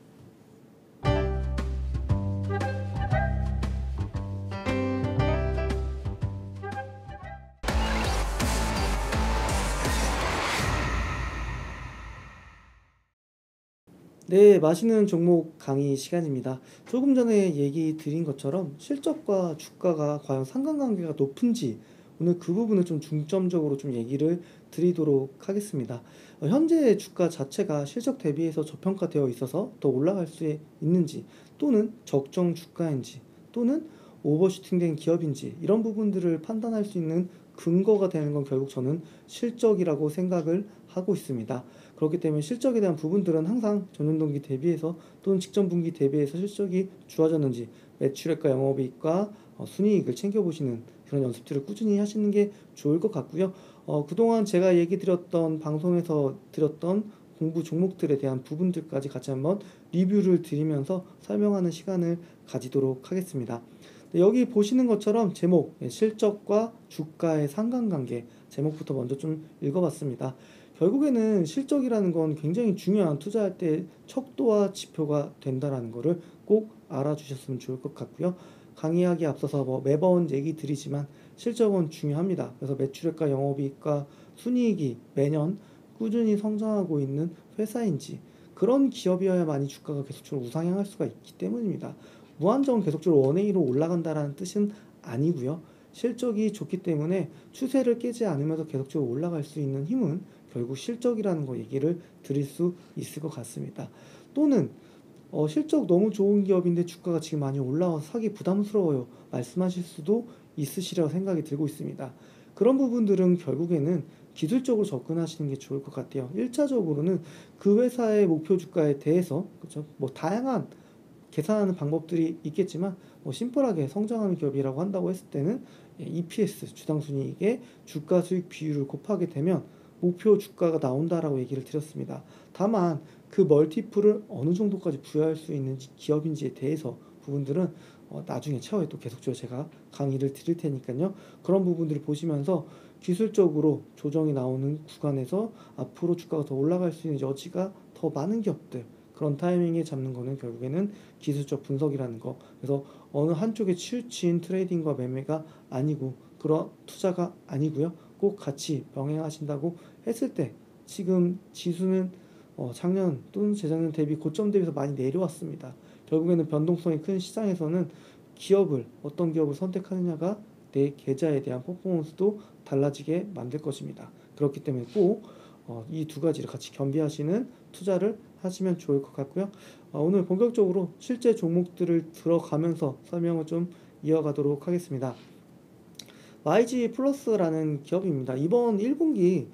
네, 맛있는 종목 강의 시간입니다. 조금 전에 얘기 드린 것처럼 실적과 주가가 과연 상관관계가 높은지 오늘 그 부분을 좀 중점적으로 좀 얘기를 드리도록 하겠습니다. 어, 현재 주가 자체가 실적 대비해서 저평가되어 있어서 더 올라갈 수 있는지 또는 적정 주가인지 또는 오버슈팅된 기업인지 이런 부분들을 판단할 수 있는 근거가 되는 건 결국 저는 실적이라고 생각을 하고 있습니다. 그렇기 때문에 실적에 대한 부분들은 항상 전년 동기 대비해서 또는 직전 분기 대비해서 실적이 좋아졌는지 매출액과 영업이익과 어, 순이익을 챙겨보시는 그런 연습들을 꾸준히 하시는 게 좋을 것 같고요. 어, 그동안 제가 얘기 드렸던 방송에서 드렸던 공부 종목들에 대한 부분들까지 같이 한번 리뷰를 드리면서 설명하는 시간을 가지도록 하겠습니다. 여기 보시는 것처럼 제목 실적과 주가의 상관관계 제목부터 먼저 좀 읽어봤습니다. 결국에는 실적이라는 건 굉장히 중요한 투자할 때 척도와 지표가 된다는 것을 꼭 알아주셨으면 좋을 것 같고요. 강의하기 앞서서 뭐 매번 얘기 드리지만 실적은 중요합니다. 그래서 매출액과 영업이익과 순이익이 매년 꾸준히 성장하고 있는 회사인지 그런 기업이어야만이 주가가 계속적으로 우상향할 수가 있기 때문입니다. 무한정 계속적으로 원웨이로 올라간다라는 뜻은 아니고요. 실적이 좋기 때문에 추세를 깨지 않으면서 계속적으로 올라갈 수 있는 힘은 결국 실적이라는 거 얘기를 드릴 수 있을 것 같습니다. 또는 어, 실적 너무 좋은 기업인데 주가가 지금 많이 올라와서 사기 부담스러워요 말씀하실 수도 있으시리라고 생각이 들고 있습니다. 그런 부분들은 결국에는 기술적으로 접근하시는 게 좋을 것 같아요. 일 차적으로는 그 회사의 목표 주가에 대해서 그렇죠? 뭐 다양한 계산하는 방법들이 있겠지만 뭐 심플하게 성장하는 기업이라고 한다고 했을 때는 이피에스 주당순이익의 주가 수익 비율을 곱하게 되면 목표 주가가 나온다라고 얘기를 드렸습니다. 다만 그 멀티플을 어느 정도까지 부여할 수 있는 기업인지에 대해서 부분들은 어 나중에 차후에 또 계속적으로 제가 강의를 드릴 테니까요. 그런 부분들을 보시면서 기술적으로 조정이 나오는 구간에서 앞으로 주가가 더 올라갈 수 있는 여지가 더 많은 기업들 그런 타이밍에 잡는 거는 결국에는 기술적 분석이라는 거. 그래서 어느 한쪽에 치우친 트레이딩과 매매가 아니고 그런 투자가 아니고요. 꼭 같이 병행하신다고 했을 때 지금 지수는 어 작년 또는 재작년 대비 고점 대비해서 많이 내려왔습니다. 결국에는 변동성이 큰 시장에서는 기업을 어떤 기업을 선택하느냐가 내 계좌에 대한 퍼포먼스도 달라지게 만들 것입니다. 그렇기 때문에 꼭 이 두 가지를 같이 겸비하시는 투자를 하시면 좋을 것 같고요. 어, 오늘 본격적으로 실제 종목들을 들어가면서 설명을 좀 이어가도록 하겠습니다. 와이지 플러스라는 기업입니다. 이번 일 분기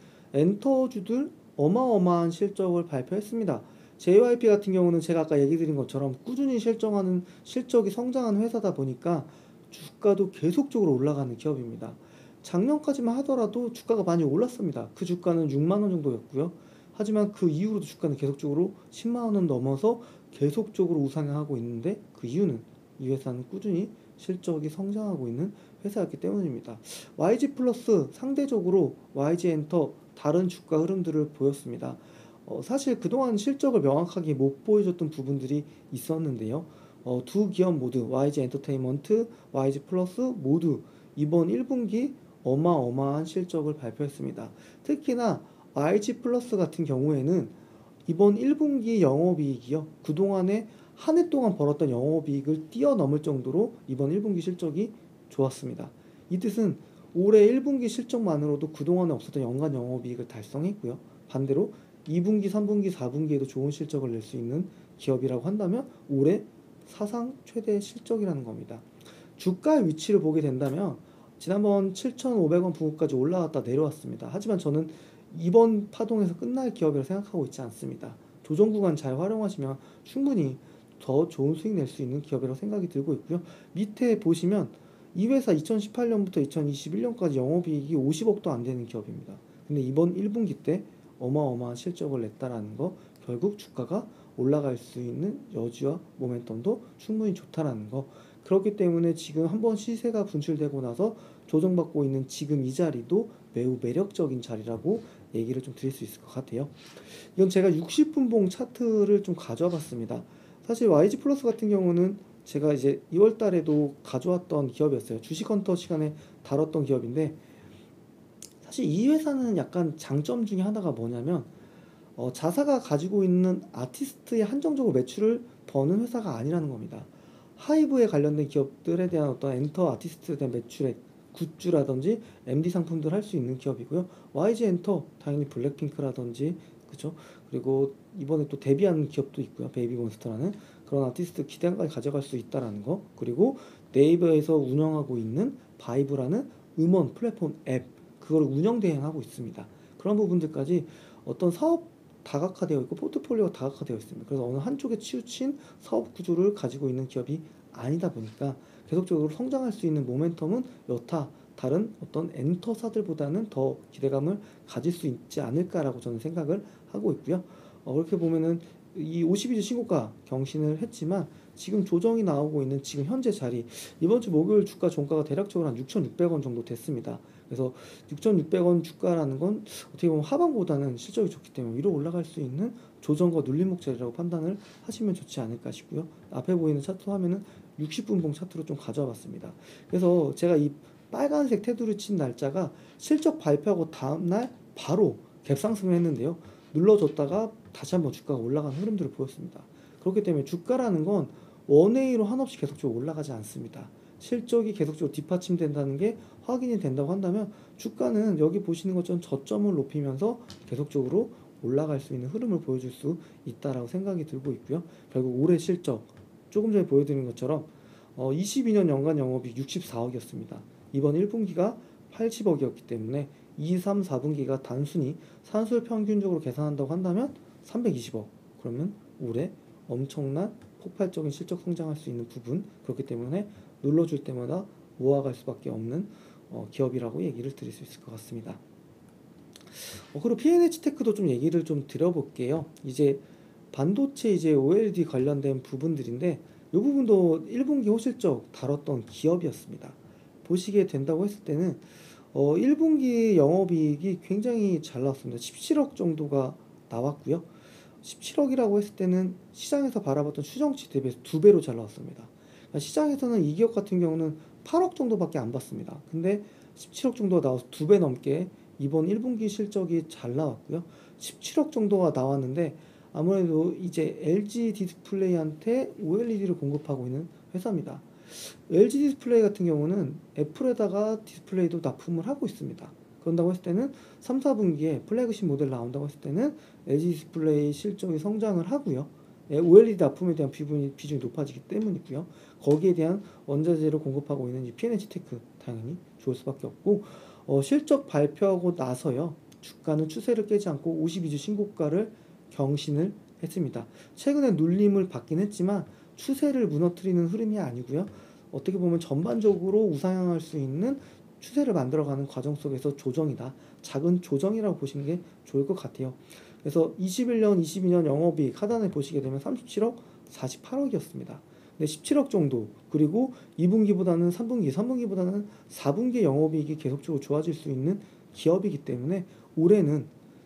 엔터주들 어마어마한 실적을 발표했습니다. 제이와이피 같은 경우는 제가 아까 얘기 드린 것처럼 꾸준히 실적하는 실적이 성장하는 회사다 보니까 주가도 계속적으로 올라가는 기업입니다. 작년까지만 하더라도 주가가 많이 올랐습니다. 그 주가는 육만 원 정도였고요. 하지만 그 이후로도 주가는 계속적으로 십만 원 넘어서 계속적으로 우상향하고 있는데 그 이유는 이 회사는 꾸준히 실적이 성장하고 있는 회사였기 때문입니다. 와이지 플러스 상대적으로 와이지엔터 다른 주가 흐름들을 보였습니다. 어, 사실 그동안 실적을 명확하게 못 보여줬던 부분들이 있었는데요. 어, 두 기업 모두 와이지엔터테인먼트, 와이지 플러스 모두 이번 일 분기 어마어마한 실적을 발표했습니다. 특히나 와이지 플러스 같은 경우에는 이번 일 분기 영업이익이요. 그동안에 한 해 동안 벌었던 영업이익을 뛰어넘을 정도로 이번 일 분기 실적이 좋았습니다. 이 뜻은 올해 일 분기 실적만으로도 그동안에 없었던 연간 영업이익을 달성했고요. 반대로 이 분기, 삼 분기, 사 분기에도 좋은 실적을 낼 수 있는 기업이라고 한다면 올해 사상 최대 실적이라는 겁니다. 주가의 위치를 보게 된다면 지난번 칠천오백 원 부근까지 올라왔다 내려왔습니다. 하지만 저는 이번 파동에서 끝날 기업이라 생각하고 있지 않습니다. 조정 구간 잘 활용하시면 충분히 더 좋은 수익 낼 수 있는 기업이라고 생각이 들고 있고요. 밑에 보시면 이 회사 이천십팔 년부터 이천이십일 년까지 영업이익이 오십억도 안 되는 기업입니다. 근데 이번 일 분기 때 어마어마한 실적을 냈다라는 거, 결국 주가가 올라갈 수 있는 여지와 모멘텀도 충분히 좋다라는 거. 그렇기 때문에 지금 한번 시세가 분출되고 나서 조정받고 있는 지금 이 자리도 매우 매력적인 자리라고 얘기를 좀 드릴 수 있을 것 같아요. 이건 제가 육십 분봉 차트를 좀 가져와 봤습니다. 사실 와이지 플러스 같은 경우는 제가 이제 이월 달에도 가져왔던 기업이었어요. 주식헌터 시간에 다뤘던 기업인데 사실 이 회사는 약간 장점 중에 하나가 뭐냐면 어, 자사가 가지고 있는 아티스트의 한정적으로 매출을 버는 회사가 아니라는 겁니다. 하이브에 관련된 기업들에 대한 어떤 엔터 아티스트에 대한 매출액, 굿즈라든지 엠디 상품들 할 수 있는 기업이고요. 와이지 엔터 당연히 블랙핑크라든지 그죠? 그리고 이번에 또 데뷔하는 기업도 있고요. 베이비몬스터라는 그런 아티스트 기대감까지 가져갈 수 있다라는 거. 그리고 네이버에서 운영하고 있는 바이브라는 음원 플랫폼 앱 그걸 운영 대행하고 있습니다. 그런 부분들까지 어떤 사업 다각화되어 있고 포트폴리오가 다각화되어 있습니다. 그래서 어느 한쪽에 치우친 사업 구조를 가지고 있는 기업이 아니다 보니까 계속적으로 성장할 수 있는 모멘텀은 여타 다른 어떤 엔터사들보다는 더 기대감을 가질 수 있지 않을까라고 저는 생각을 하고 있고요. 어, 그렇게 보면은 이 오십이 주 신고가 경신을 했지만 지금 조정이 나오고 있는 지금 현재 자리 이번 주 목요일 주가 종가가 대략적으로 한 육천육백 원 정도 됐습니다. 그래서 육천육백 원 주가라는 건 어떻게 보면 하방보다는 실적이 좋기 때문에 위로 올라갈 수 있는 조정과 눌림목 자리라고 판단을 하시면 좋지 않을까 싶고요. 앞에 보이는 차트 화면은 육십 분봉 차트로 좀 가져와 봤습니다. 그래서 제가 이 빨간색 테두리 친 날짜가 실적 발표하고 다음날 바로 갭 상승을 했는데요. 눌러줬다가 다시 한번 주가가 올라가는 흐름들을 보였습니다. 그렇기 때문에 주가라는 건 원웨이로 한없이 계속적으로 올라가지 않습니다. 실적이 계속적으로 뒷받침된다는 게 확인이 된다고 한다면 주가는 여기 보시는 것처럼 저점을 높이면서 계속적으로 올라갈 수 있는 흐름을 보여줄 수 있다라고 생각이 들고 있고요. 결국 올해 실적 조금 전에 보여드린 것처럼 어, 이십이 년 연간 영업이익 육십사억이었습니다. 이번 일 분기가 팔십억이었기 때문에 이, 삼, 사 분기가 단순히 산술 평균적으로 계산한다고 한다면 삼백이십억. 그러면 올해 엄청난 폭발적인 실적 성장할 수 있는 부분, 그렇기 때문에 눌러줄 때마다 모아갈 수밖에 없는 어, 기업이라고 얘기를 드릴 수 있을 것 같습니다. 어, 그리고 피엔에이치테크도 좀 얘기를 좀 드려볼게요. 이제 반도체 이제 오엘이디 관련된 부분들인데 이 부분도 일 분기 호실적 다뤘던 기업이었습니다. 보시게 된다고 했을 때는 어, 일 분기 영업이익이 굉장히 잘 나왔습니다. 십칠억 정도가 나왔고요. 십칠억이라고 했을 때는 시장에서 바라봤던 추정치 대비해서 두 배로 잘 나왔습니다. 그러니까 시장에서는 이 기업 같은 경우는 팔억 정도밖에 안 봤습니다. 근데 십칠억 정도가 나와서 두 배 넘게 이번 일 분기 실적이 잘 나왔고요. 십칠억 정도가 나왔는데 아무래도 이제 엘지 디스플레이한테 오엘이디를 공급하고 있는 회사입니다. 엘지 디스플레이 같은 경우는 애플에다가 디스플레이도 납품을 하고 있습니다. 그런다고 했을 때는 삼, 사 분기에 플래그십 모델 나온다고 했을 때는 엘지 디스플레이 실적이 성장을 하고요. 오엘이디 납품에 대한 비중이, 비중이 높아지기 때문이고요. 거기에 대한 원자재를 공급하고 있는 이 피엔에이치테크 당연히 좋을 수밖에 없고 어, 실적 발표하고 나서요. 주가는 추세를 깨지 않고 오십이 주 신고가를 경신을 했습니다. 최근에 눌림을 받긴 했지만 추세를 무너뜨리는 흐름이 아니고요. 어떻게 보면 전반적으로 우상향할 수 있는 추세를 만들어가는 과정 속에서 조정이다. 작은 조정이라고 보시는 게 좋을 것 같아요. 그래서 이십일 년, 이십이 년 영업이익 하단에 보시게 되면 삼십칠억, 사십팔억이었습니다. 근데 십칠억 정도, 그리고 이 분기보다는 삼 분기, 삼 분기보다는 사 분기 영업이익이 계속적으로 좋아질 수 있는 기업이기 때문에 올해는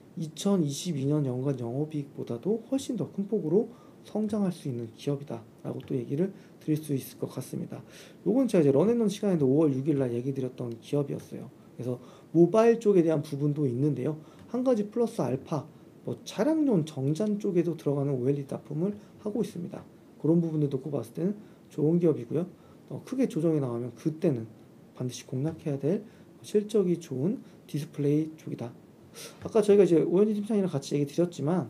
이천이십이 년 연간 영업이익보다도 훨씬 더 큰 폭으로 성장할 수 있는 기업이다 라고 또 얘기를 드릴 수 있을 것 같습니다. 요건 제가 이제 런앤런 시간에도 오월 육일 날 얘기 드렸던 기업이었어요. 그래서 모바일 쪽에 대한 부분도 있는데요. 한 가지 플러스 알파, 뭐 차량용 정장 쪽에도 들어가는 오엘이디 납품을 하고 있습니다. 그런 부분을 놓고 봤을 때는 좋은 기업이고요. 어, 크게 조정이 나오면 그때는 반드시 공략해야 될 실적이 좋은 디스플레이 쪽이다. 아까 저희가 이제 오현희 팀장이랑 같이 얘기 드렸지만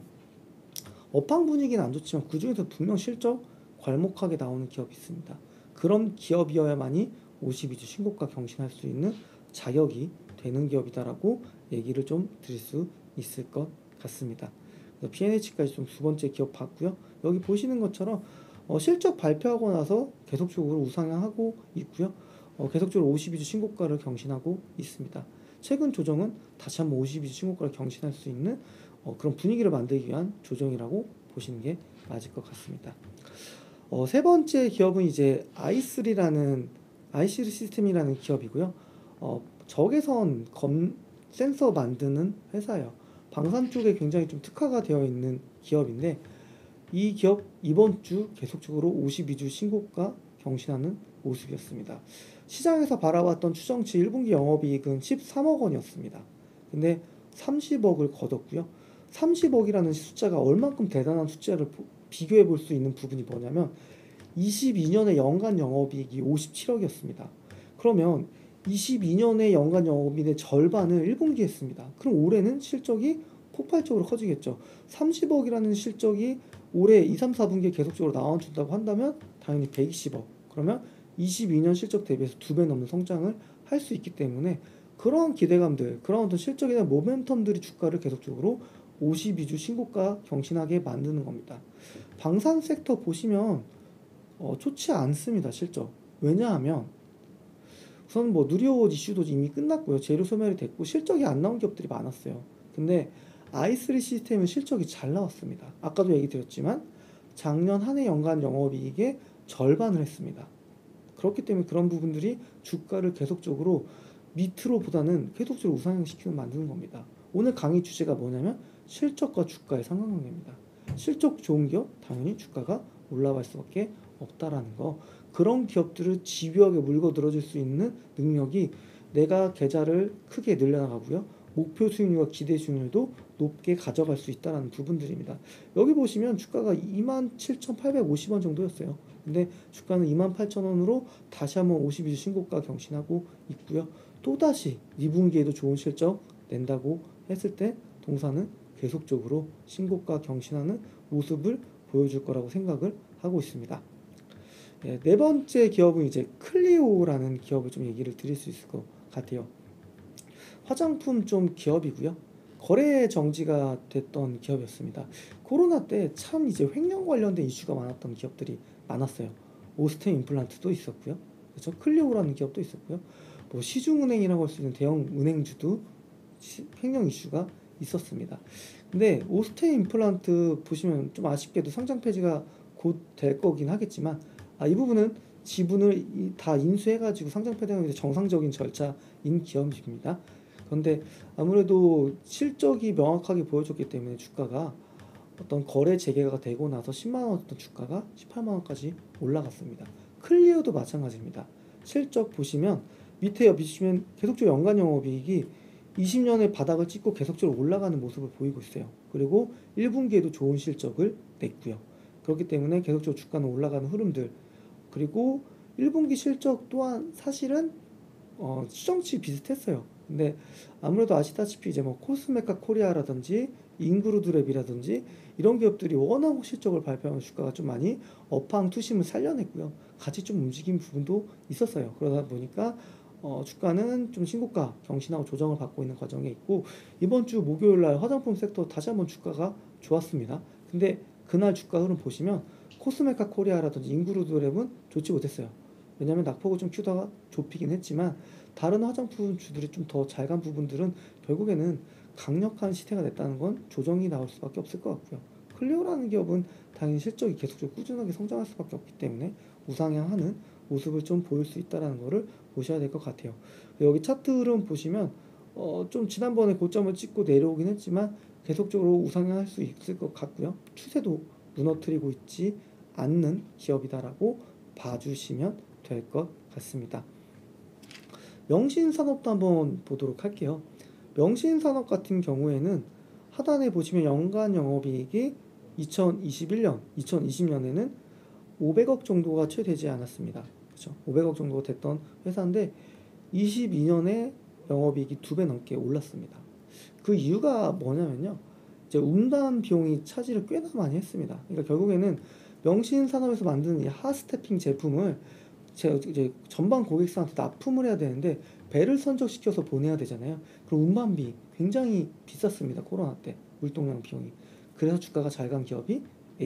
업황 분위기는 안 좋지만 그 중에서 분명 실적 괄목하게 나오는 기업이 있습니다. 그런 기업이어야만이 오십이 주 신고가 경신할 수 있는 자격이 되는 기업이다라고 얘기를 좀 드릴 수 있을 것 같습니다. 그래서 피엔에이치까지 좀 두 번째 기업 봤고요. 여기 보시는 것처럼 어, 실적 발표하고 나서 계속적으로 우상향하고 있고요. 어, 계속적으로 오십이 주 신고가를 경신하고 있습니다. 최근 조정은 다시 한번 오십이 주 신고가를 경신할 수 있는 어, 그런 분위기를 만들기 위한 조정이라고 보시는 게 맞을 것 같습니다. 어, 세 번째 기업은 이제 아이쓰리라는 아이쓰리 시스템이라는 기업이고요. 어, 적외선 검 센서 만드는 회사예요. 방산 쪽에 굉장히 좀 특화가 되어 있는 기업인데 이 기업 이번 주 계속적으로 오십이 주 신고가 경신하는 모습이었습니다. 시장에서 바라봤던 추정치 일 분기 영업이익은 십삼억 원이었습니다. 근데 삼십억을 거뒀고요. 삼십억이라는 숫자가 얼만큼 대단한 숫자를 비교해 볼 수 있는 부분이 뭐냐면 이십이 년의 연간 영업이익이 오십칠억이었습니다. 그러면 이십이 년의 연간 영업이익의 절반을 일 분기에 했습니다. 그럼 올해는 실적이 폭발적으로 커지겠죠. 삼십억이라는 실적이 올해 이, 삼, 사 분기에 계속적으로 나와준다고 한다면 당연히 백이십억. 그러면 이십이 년 실적 대비해서 두 배 넘는 성장을 할 수 있기 때문에 그런 기대감들, 그런 어떤 실적에 대한 모멘텀들이 주가를 계속적으로 오십이 주 신고가 경신하게 만드는 겁니다. 방산 섹터 보시면 어, 좋지 않습니다. 실적. 왜냐하면 우선 뭐 누리호 이슈도 이미 끝났고요. 재료 소멸이 됐고 실적이 안 나온 기업들이 많았어요. 근데 아이쓰리 시스템은 실적이 잘 나왔습니다. 아까도 얘기 드렸지만 작년 한 해 연간 영업이익의 절반을 했습니다. 그렇기 때문에 그런 부분들이 주가를 계속적으로 밑으로보다는 계속적으로 우상향시키는 만드는 겁니다. 오늘 강의 주제가 뭐냐면 실적과 주가의 상관관계입니다. 실적 좋은 기업 당연히 주가가 올라갈 수밖에 없다라는 거. 그런 기업들을 집요하게 물고 늘어줄 수 있는 능력이 내가 계좌를 크게 늘려나가고요. 목표 수익률과 기대 수익률도 높게 가져갈 수 있다는 부분들입니다. 여기 보시면 주가가 이만 칠천팔백오십 원 정도였어요. 근데 주가는 이만 팔천 원으로 다시 한번 오십이 주 신고가 경신하고 있고요. 또다시 이 분기에도 좋은 실적 낸다고 했을 때 동사는 계속적으로 신고가 경신하는 모습을 보여줄 거라고 생각을 하고 있습니다. 네, 네 번째 기업은 이제 클리오라는 기업을 좀 얘기를 드릴 수 있을 것 같아요. 화장품 좀 기업이고요. 거래 정지가 됐던 기업이었습니다. 코로나 때 참 이제 횡령 관련된 이슈가 많았던 기업들이 많았어요. 오스템 임플란트도 있었고요. 그렇죠? 클리오라는 기업도 있었고요. 뭐 시중은행이라고 할 수 있는 대형 은행주도 시, 횡령 이슈가 있었습니다. 근데 오스템 임플란트 보시면 좀 아쉽게도 상장 폐지가 곧 될 거긴 하겠지만 아, 이 부분은 지분을 다 인수해가지고 상장 폐지하는 게 정상적인 절차인 기업입니다. 그런데 아무래도 실적이 명확하게 보여줬기 때문에 주가가 어떤 거래 재개가 되고 나서 십만 원이었던 주가가 십팔만 원까지 올라갔습니다. 클리오도 마찬가지입니다. 실적 보시면 밑에 보시면 계속적으로 연간 영업이익이 이십 년의 바닥을 찍고 계속적으로 올라가는 모습을 보이고 있어요. 그리고 일 분기에도 좋은 실적을 냈고요. 그렇기 때문에 계속적으로 주가는 올라가는 흐름들, 그리고 일 분기 실적 또한 사실은 어, 추정치 비슷했어요. 근데 아무래도 아시다시피 이제 뭐 코스메카 코리아라든지 인그루드랩이라든지 이런 기업들이 워낙 실적을 발표하면 주가가 좀 많이 업황 투심을 살려냈고요. 같이 좀 움직인 부분도 있었어요. 그러다 보니까 어, 주가는 좀 신고가 경신하고 조정을 받고 있는 과정에 있고, 이번 주 목요일 날 화장품 섹터 다시 한번 주가가 좋았습니다. 근데 그날 주가 흐름 보시면 코스메카 코리아라든지 인그루드랩은 좋지 못했어요. 왜냐하면 낙폭을 좀 큐다가 좁히긴 했지만 다른 화장품 주들이 좀 더 잘 간 부분들은 결국에는 강력한 시세가 됐다는 건 조정이 나올 수밖에 없을 것 같고요. 클리오라는 기업은 당연히 실적이 계속적으로 꾸준하게 성장할 수밖에 없기 때문에 우상향하는 모습을 좀 보일 수 있다는 것을 보셔야 될 것 같아요. 여기 차트 흐름 보시면 어, 좀 지난번에 고점을 찍고 내려오긴 했지만 계속적으로 우상향할 수 있을 것 같고요. 추세도 무너뜨리고 있지 않는 기업이다라고 봐주시면 될 것 같습니다. 명신산업도 한번 보도록 할게요. 명신산업 같은 경우에는 하단에 보시면 연간 영업이익이 이천이십일 년, 이천이십 년에는 오백억 정도가 채 되지 않았습니다. 그렇죠? 오백억 정도가 됐던 회사인데 이십이 년에 영업이익이 두 배 넘게 올랐습니다. 그 이유가 뭐냐면요, 이제 운반 비용이 차지를 꽤나 많이 했습니다. 그러니까 결국에는 명신산업에서 만드는 이 하스태핑 제품을 제가 이제 전방 고객사한테 납품을 해야 되는데 배를 선적시켜서 보내야 되잖아요. 그럼 운반비 굉장히 비쌌습니다. 코로나 때 물동량 비용이. 그래서 주가가 잘 간 기업이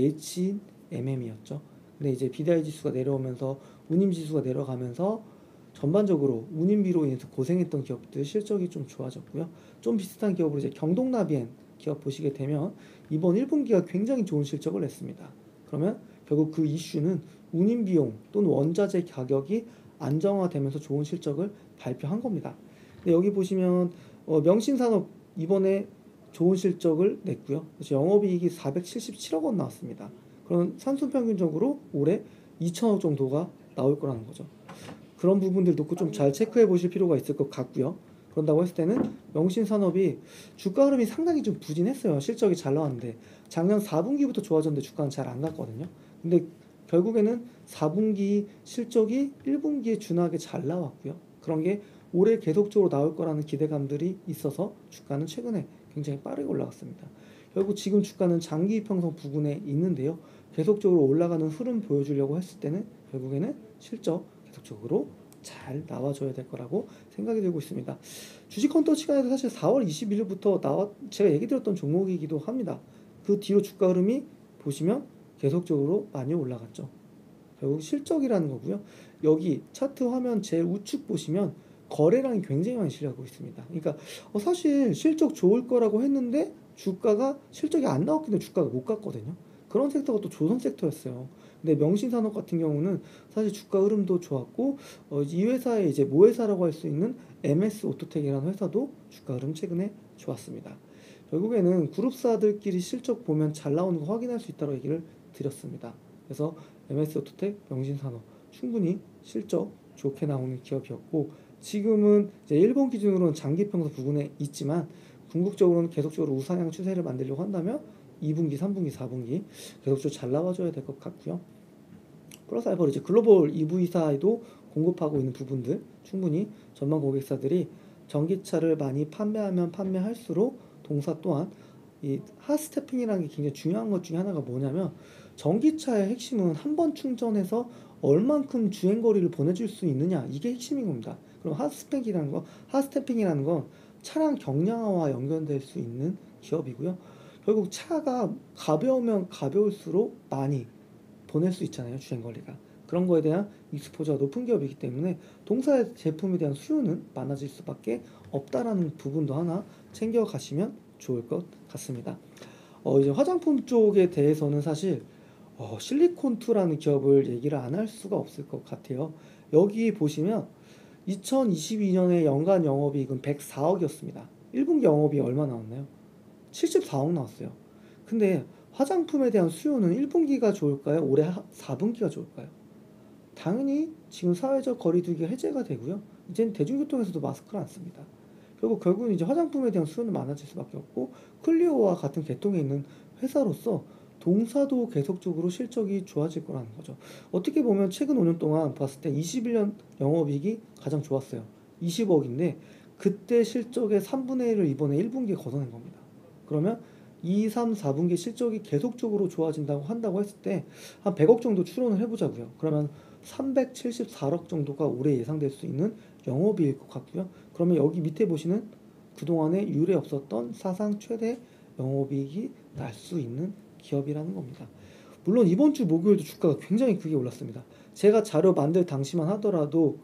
에이치엠엠이었죠. 근데 이제 비다이 지수가 내려오면서 운임 지수가 내려가면서 전반적으로 운임비로 인해서 고생했던 기업들 실적이 좀 좋아졌고요. 좀 비슷한 기업으로 이제 경동나비엔 기업 보시게 되면 이번 일 분기가 굉장히 좋은 실적을 냈습니다. 그러면 결국 그 이슈는 운임 비용 또는 원자재 가격이 안정화되면서 좋은 실적을 발표한 겁니다. 근데 여기 보시면 어, 명신산업 이번에 좋은 실적을 냈고요. 그래서 영업이익이 사백칠십칠억 원 나왔습니다. 그럼 산순평균적으로 올해 이천억 정도가 나올 거라는 거죠. 그런 부분들 놓고 좀 잘 체크해 보실 필요가 있을 것 같고요. 그런다고 했을 때는 명신산업이 주가 흐름이 상당히 좀 부진했어요. 실적이 잘 나왔는데 작년 사 분기부터 좋아졌는데 주가는 잘 안 갔거든요. 근데 결국에는 사 분기 실적이 일 분기에 준하게 잘 나왔고요. 그런 게 올해 계속적으로 나올 거라는 기대감들이 있어서 주가는 최근에 굉장히 빠르게 올라갔습니다. 결국 지금 주가는 장기 이평선 부근에 있는데요. 계속적으로 올라가는 흐름 보여주려고 했을 때는 결국에는 실적 계속적으로 잘 나와줘야 될 거라고 생각이 들고 있습니다. 주식 헌터 시간에도 사실 사월 이십일일부터 나와 제가 얘기 드렸던 종목이기도 합니다. 그 뒤로 주가 흐름이 보시면 계속적으로 많이 올라갔죠. 결국 실적이라는 거고요. 여기 차트 화면 제일 우측 보시면 거래량이 굉장히 많이 실려가고 있습니다. 그러니까 어 사실 실적 좋을 거라고 했는데 주가가 실적이 안 나왔기 때문에 주가가 못 갔거든요. 그런 섹터가 또 조선 섹터였어요. 근데 명신산업 같은 경우는 사실 주가 흐름도 좋았고 어, 이 회사의 이제 모회사라고 할 수 있는 엠에스 오토텍이라는 회사도 주가 흐름 최근에 좋았습니다. 결국에는 그룹사들끼리 실적 보면 잘 나오는 거 확인할 수 있다고 얘기를 드렸습니다. 그래서 엠에스 오토텍, 명신산업 충분히 실적 좋게 나오는 기업이었고 지금은 이제 일본 기준으로는 장기 평소 부근에 있지만 궁극적으로는 계속적으로 우상향 추세를 만들려고 한다면 이 분기, 삼 분기, 사 분기 계속적으로 잘 나와줘야 될 것 같고요. 플러스 알파로 이제 글로벌 이브이사에도 공급하고 있는 부분들 충분히 전망 고객사들이 전기차를 많이 판매하면 판매할수록 동사 또한 이 핫스태핑이라는 게 굉장히 중요한 것 중에 하나가 뭐냐면 전기차의 핵심은 한 번 충전해서 얼만큼 주행거리를 보내줄 수 있느냐 이게 핵심인 겁니다. 그럼 핫스태핑이라는 거, 핫스태핑이라는 건 차량 경량화와 연결될 수 있는 기업이고요. 결국 차가 가벼우면 가벼울수록 많이 보낼 수 있잖아요. 주행거리가. 그런 거에 대한 익스포저가 높은 기업이기 때문에 동사의 제품에 대한 수요는 많아질 수밖에 없다라는 부분도 하나 챙겨가시면 좋을 것 같습니다. 어, 이제 화장품 쪽에 대해서는 사실 어, 실리콘투라는 기업을 얘기를 안 할 수가 없을 것 같아요. 여기 보시면 이천이십이 년에 연간 영업이익은 백사억이었습니다. 일 분기 영업이 얼마 나왔나요? 칠십사억 나왔어요. 근데 화장품에 대한 수요는 일 분기가 좋을까요? 올해 사 분기가 좋을까요? 당연히 지금 사회적 거리두기가 해제가 되고요. 이제는 대중교통에서도 마스크를 안 씁니다. 결국 결국은 이제 화장품에 대한 수요는 많아질 수밖에 없고 클리오와 같은 계통에 있는 회사로서 동사도 계속적으로 실적이 좋아질 거라는 거죠. 어떻게 보면 최근 오 년 동안 봤을 때 이십일 년 영업이익이 가장 좋았어요. 이십억인데 그때 실적의 삼분의 일을 이번에 일 분기에 걷어낸 겁니다. 그러면 이, 삼, 사 분기 실적이 계속적으로 좋아진다고 한다고 했을 때 한 백억 정도 추론을 해보자고요. 그러면 삼백칠십사억 정도가 올해 예상될 수 있는 영업이익일 것 같고요. 그러면 여기 밑에 보시는 그동안에 유례 없었던 사상 최대 영업이익이 날 수 있는 기업이라는 겁니다. 물론 이번 주 목요일도 주가가 굉장히 크게 올랐습니다. 제가 자료 만들 당시만 하더라도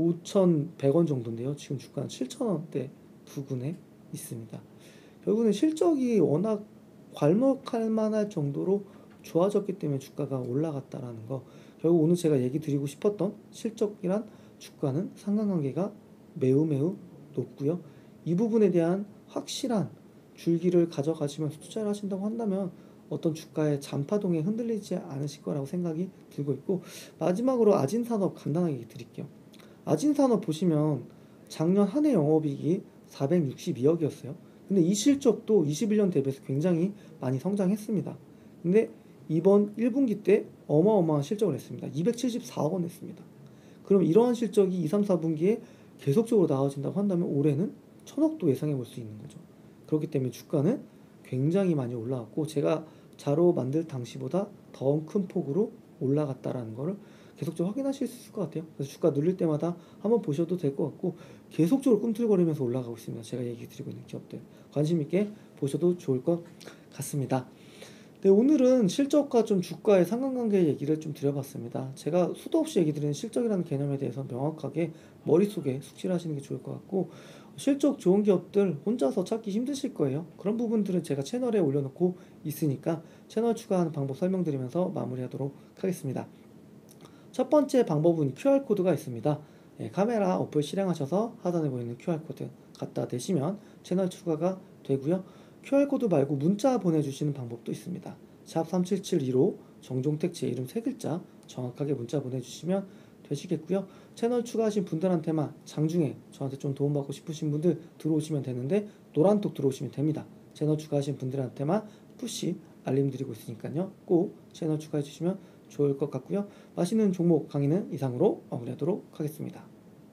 오천백 원 정도인데요. 지금 주가는 칠천 원대 부근에 있습니다. 결국은 실적이 워낙 괄목할 만할 정도로 좋아졌기 때문에 주가가 올라갔다라는 거. 결국 오늘 제가 얘기 드리고 싶었던 실적이란 주가는 상관관계가 매우 매우 높고요. 이 부분에 대한 확실한 줄기를 가져가시면서 투자를 하신다고 한다면 어떤 주가의 잔파동에 흔들리지 않으실 거라고 생각이 들고 있고, 마지막으로 아진산업 간단하게 얘기 드릴게요. 아진산업 보시면 작년 한 해 영업이익이 사백육십이억이었어요. 근데 이 실적도 이십일 년 대비해서 굉장히 많이 성장했습니다. 근데 이번 일 분기 때 어마어마한 실적을 냈습니다. 이백칠십사억 원 냈습니다. 그럼 이러한 실적이 이, 삼, 사 분기에 계속적으로 나와진다고 한다면 올해는 천억도 예상해 볼 수 있는 거죠. 그렇기 때문에 주가는 굉장히 많이 올라갔고, 제가 자료 만들 당시보다 더 큰 폭으로 올라갔다라는 거를 계속적으로 확인하실 수 있을 것 같아요. 그래서 주가 눌릴 때마다 한번 보셔도 될 것 같고, 계속적으로 꿈틀거리면서 올라가고 있습니다. 제가 얘기 드리고 있는 기업들 관심 있게 보셔도 좋을 것 같습니다. 네, 오늘은 실적과 좀 주가의 상관관계 얘기를 좀 드려봤습니다. 제가 수도 없이 얘기 드리는 실적이라는 개념에 대해서 명확하게 머릿속에 숙지하시는 게 좋을 것 같고, 실적 좋은 기업들 혼자서 찾기 힘드실 거예요. 그런 부분들은 제가 채널에 올려놓고 있으니까 채널 추가하는 방법 설명드리면서 마무리하도록 하겠습니다. 첫 번째 방법은 큐알코드가 있습니다. 예, 카메라 어플 실행하셔서 하단에 보이는 큐알코드 갖다 대시면 채널 추가가 되고요. 큐알코드 말고 문자 보내주시는 방법도 있습니다. 샵 삼칠칠이로 정종택 제 이름 세 글자 정확하게 문자 보내주시면 되시겠고요. 채널 추가하신 분들한테만 장중에 저한테 좀 도움받고 싶으신 분들 들어오시면 되는데 노란톡 들어오시면 됩니다. 채널 추가하신 분들한테만 푸시 알림 드리고 있으니까요. 꼭 채널 추가해 주시면 좋을 것 같고요. 맛있는 종목 강의는 이상으로 마무리하도록 하겠습니다.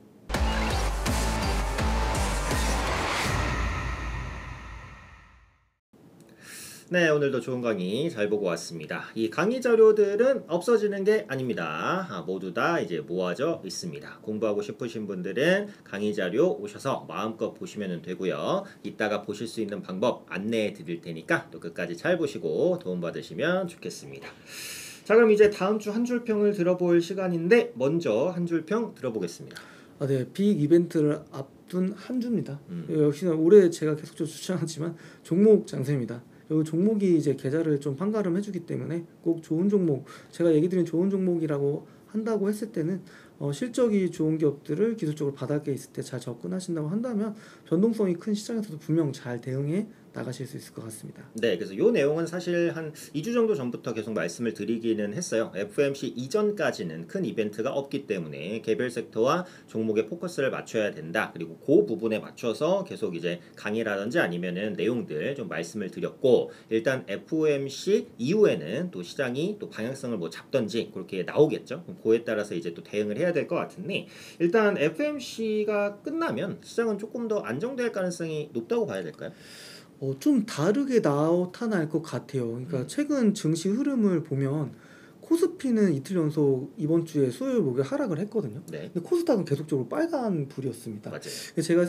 네, 오늘도 좋은 강의 잘 보고 왔습니다. 이 강의 자료들은 없어지는 게 아닙니다. 아, 모두 다 이제 모아져 있습니다. 공부하고 싶으신 분들은 강의 자료 오셔서 마음껏 보시면 되고요. 이따가 보실 수 있는 방법 안내해 드릴 테니까 또 끝까지 잘 보시고 도움 받으시면 좋겠습니다. 자, 그럼 이제 다음 주 한 줄 평을 들어볼 시간인데 먼저 한 줄 평 들어보겠습니다. 아, 네, 빅 이벤트를 앞둔 한 주입니다. 음. 역시나 올해 제가 계속적으로 추천하지만 종목 장세입니다. 이 종목이 이제 계좌를 좀 판가름해주기 때문에 꼭 좋은 종목, 제가 얘기 드린 좋은 종목이라고 한다고 했을 때는 어, 실적이 좋은 기업들을 기술적으로 바닥에 있을 때 잘 접근하신다고 한다면 변동성이 큰 시장에서도 분명 잘 대응해 나가실 수 있을 것 같습니다. 네, 그래서 이 내용은 사실 한 이 주 정도 전부터 계속 말씀을 드리기는 했어요. 에프오엠씨 이전까지는 큰 이벤트가 없기 때문에 개별 섹터와 종목에 포커스를 맞춰야 된다. 그리고 그 부분에 맞춰서 계속 이제 강의라든지 아니면은 내용들 좀 말씀을 드렸고, 일단 에프오엠씨 이후에는 또 시장이 또 방향성을 뭐 잡던지 그렇게 나오겠죠. 그럼 그에 따라서 이제 또 대응을 해야 될 것 같은데, 일단 에프오엠씨가 끝나면 시장은 조금 더 안정될 가능성이 높다고 봐야 될까요? 어, 좀 다르게 나타날 것 같아요. 그러니까 음. 최근 증시 흐름을 보면 코스피는 이틀 연속 이번 주에 수요일 목요일 하락을 했거든요. 네, 근데 코스닥은 계속적으로 빨간 불이었습니다. 맞아요. 제가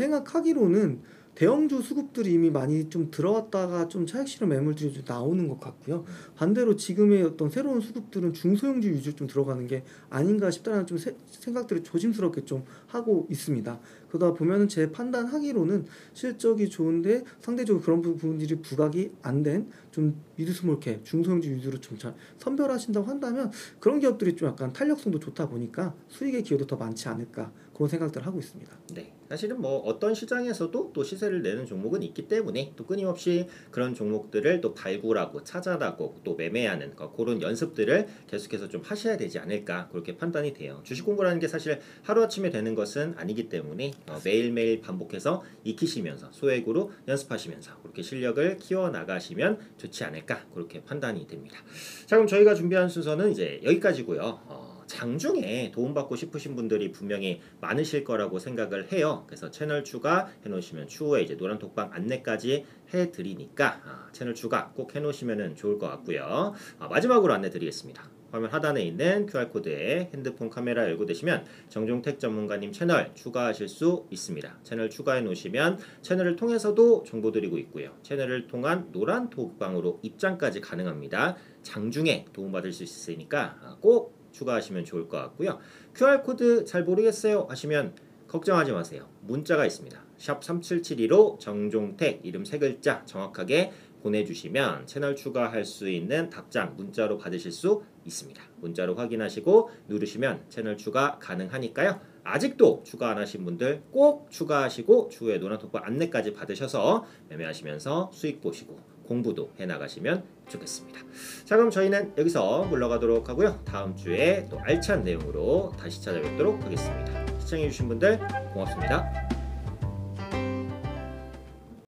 생각하기로는 대형주 수급들이 이미 많이 좀 들어왔다가 좀 차익 실현 매물들이 좀 나오는 것 같고요. 반대로 지금의 어떤 새로운 수급들은 중소형주 위주로 좀 들어가는 게 아닌가 싶다는 좀 세, 생각들을 조심스럽게 좀 하고 있습니다. 그러다 보면은 제 판단하기로는 실적이 좋은데 상대적으로 그런 부분들이 부각이 안 된 좀 미드스몰캡 중소형주 위주로 좀 잘 선별하신다고 한다면 그런 기업들이 좀 약간 탄력성도 좋다 보니까 수익의 기회도 더 많지 않을까 그런 생각들을 하고 있습니다. 네, 사실은 뭐 어떤 시장에서도 또 시세를 내는 종목은 있기 때문에 또 끊임없이 그런 종목들을 또 발굴하고 찾아다고 또 매매하는 그런 연습들을 계속해서 좀 하셔야 되지 않을까 그렇게 판단이 돼요. 주식 공부라는 게 사실 하루아침에 되는 것은 아니기 때문에 어, 매일매일 반복해서 익히시면서 소액으로 연습하시면서 그렇게 실력을 키워나가시면 좋지 않을까 그렇게 판단이 됩니다. 자, 그럼 저희가 준비한 순서는 이제 여기까지고요. 어, 장중에 도움받고 싶으신 분들이 분명히 많으실 거라고 생각을 해요. 그래서 채널 추가 해놓으시면 추후에 이제 노란톡방 안내까지 해드리니까 아, 채널 추가 꼭 해놓으시면 좋을 것 같고요. 아, 마지막으로 안내드리겠습니다. 화면 하단에 있는 큐알코드에 핸드폰 카메라 열고 되시면 정종택 전문가님 채널 추가하실 수 있습니다. 채널 추가해 놓으시면 채널을 통해서도 정보 드리고 있고요. 채널을 통한 노란톡방으로 입장까지 가능합니다. 장중에 도움받을 수 있으니까 꼭 추가하시면 좋을 것 같고요. 큐알코드 잘 모르겠어요 하시면 걱정하지 마세요. 문자가 있습니다. 샵 삼칠칠이로 정종택 이름 세 글자 정확하게 보내주시면 채널 추가할 수 있는 답장 문자로 받으실 수 있습니다. 문자로 확인하시고 누르시면 채널 추가 가능하니까요. 아직도 추가 안 하신 분들 꼭 추가하시고 추후에 노란톡방 안내까지 받으셔서 매매하시면서 수익 보시고 공부도 해나가시면 좋겠습니다. 자, 그럼 저희는 여기서 물러가도록 하고요. 다음 주에 또 알찬 내용으로 다시 찾아뵙도록 하겠습니다. 시청해주신 분들 고맙습니다.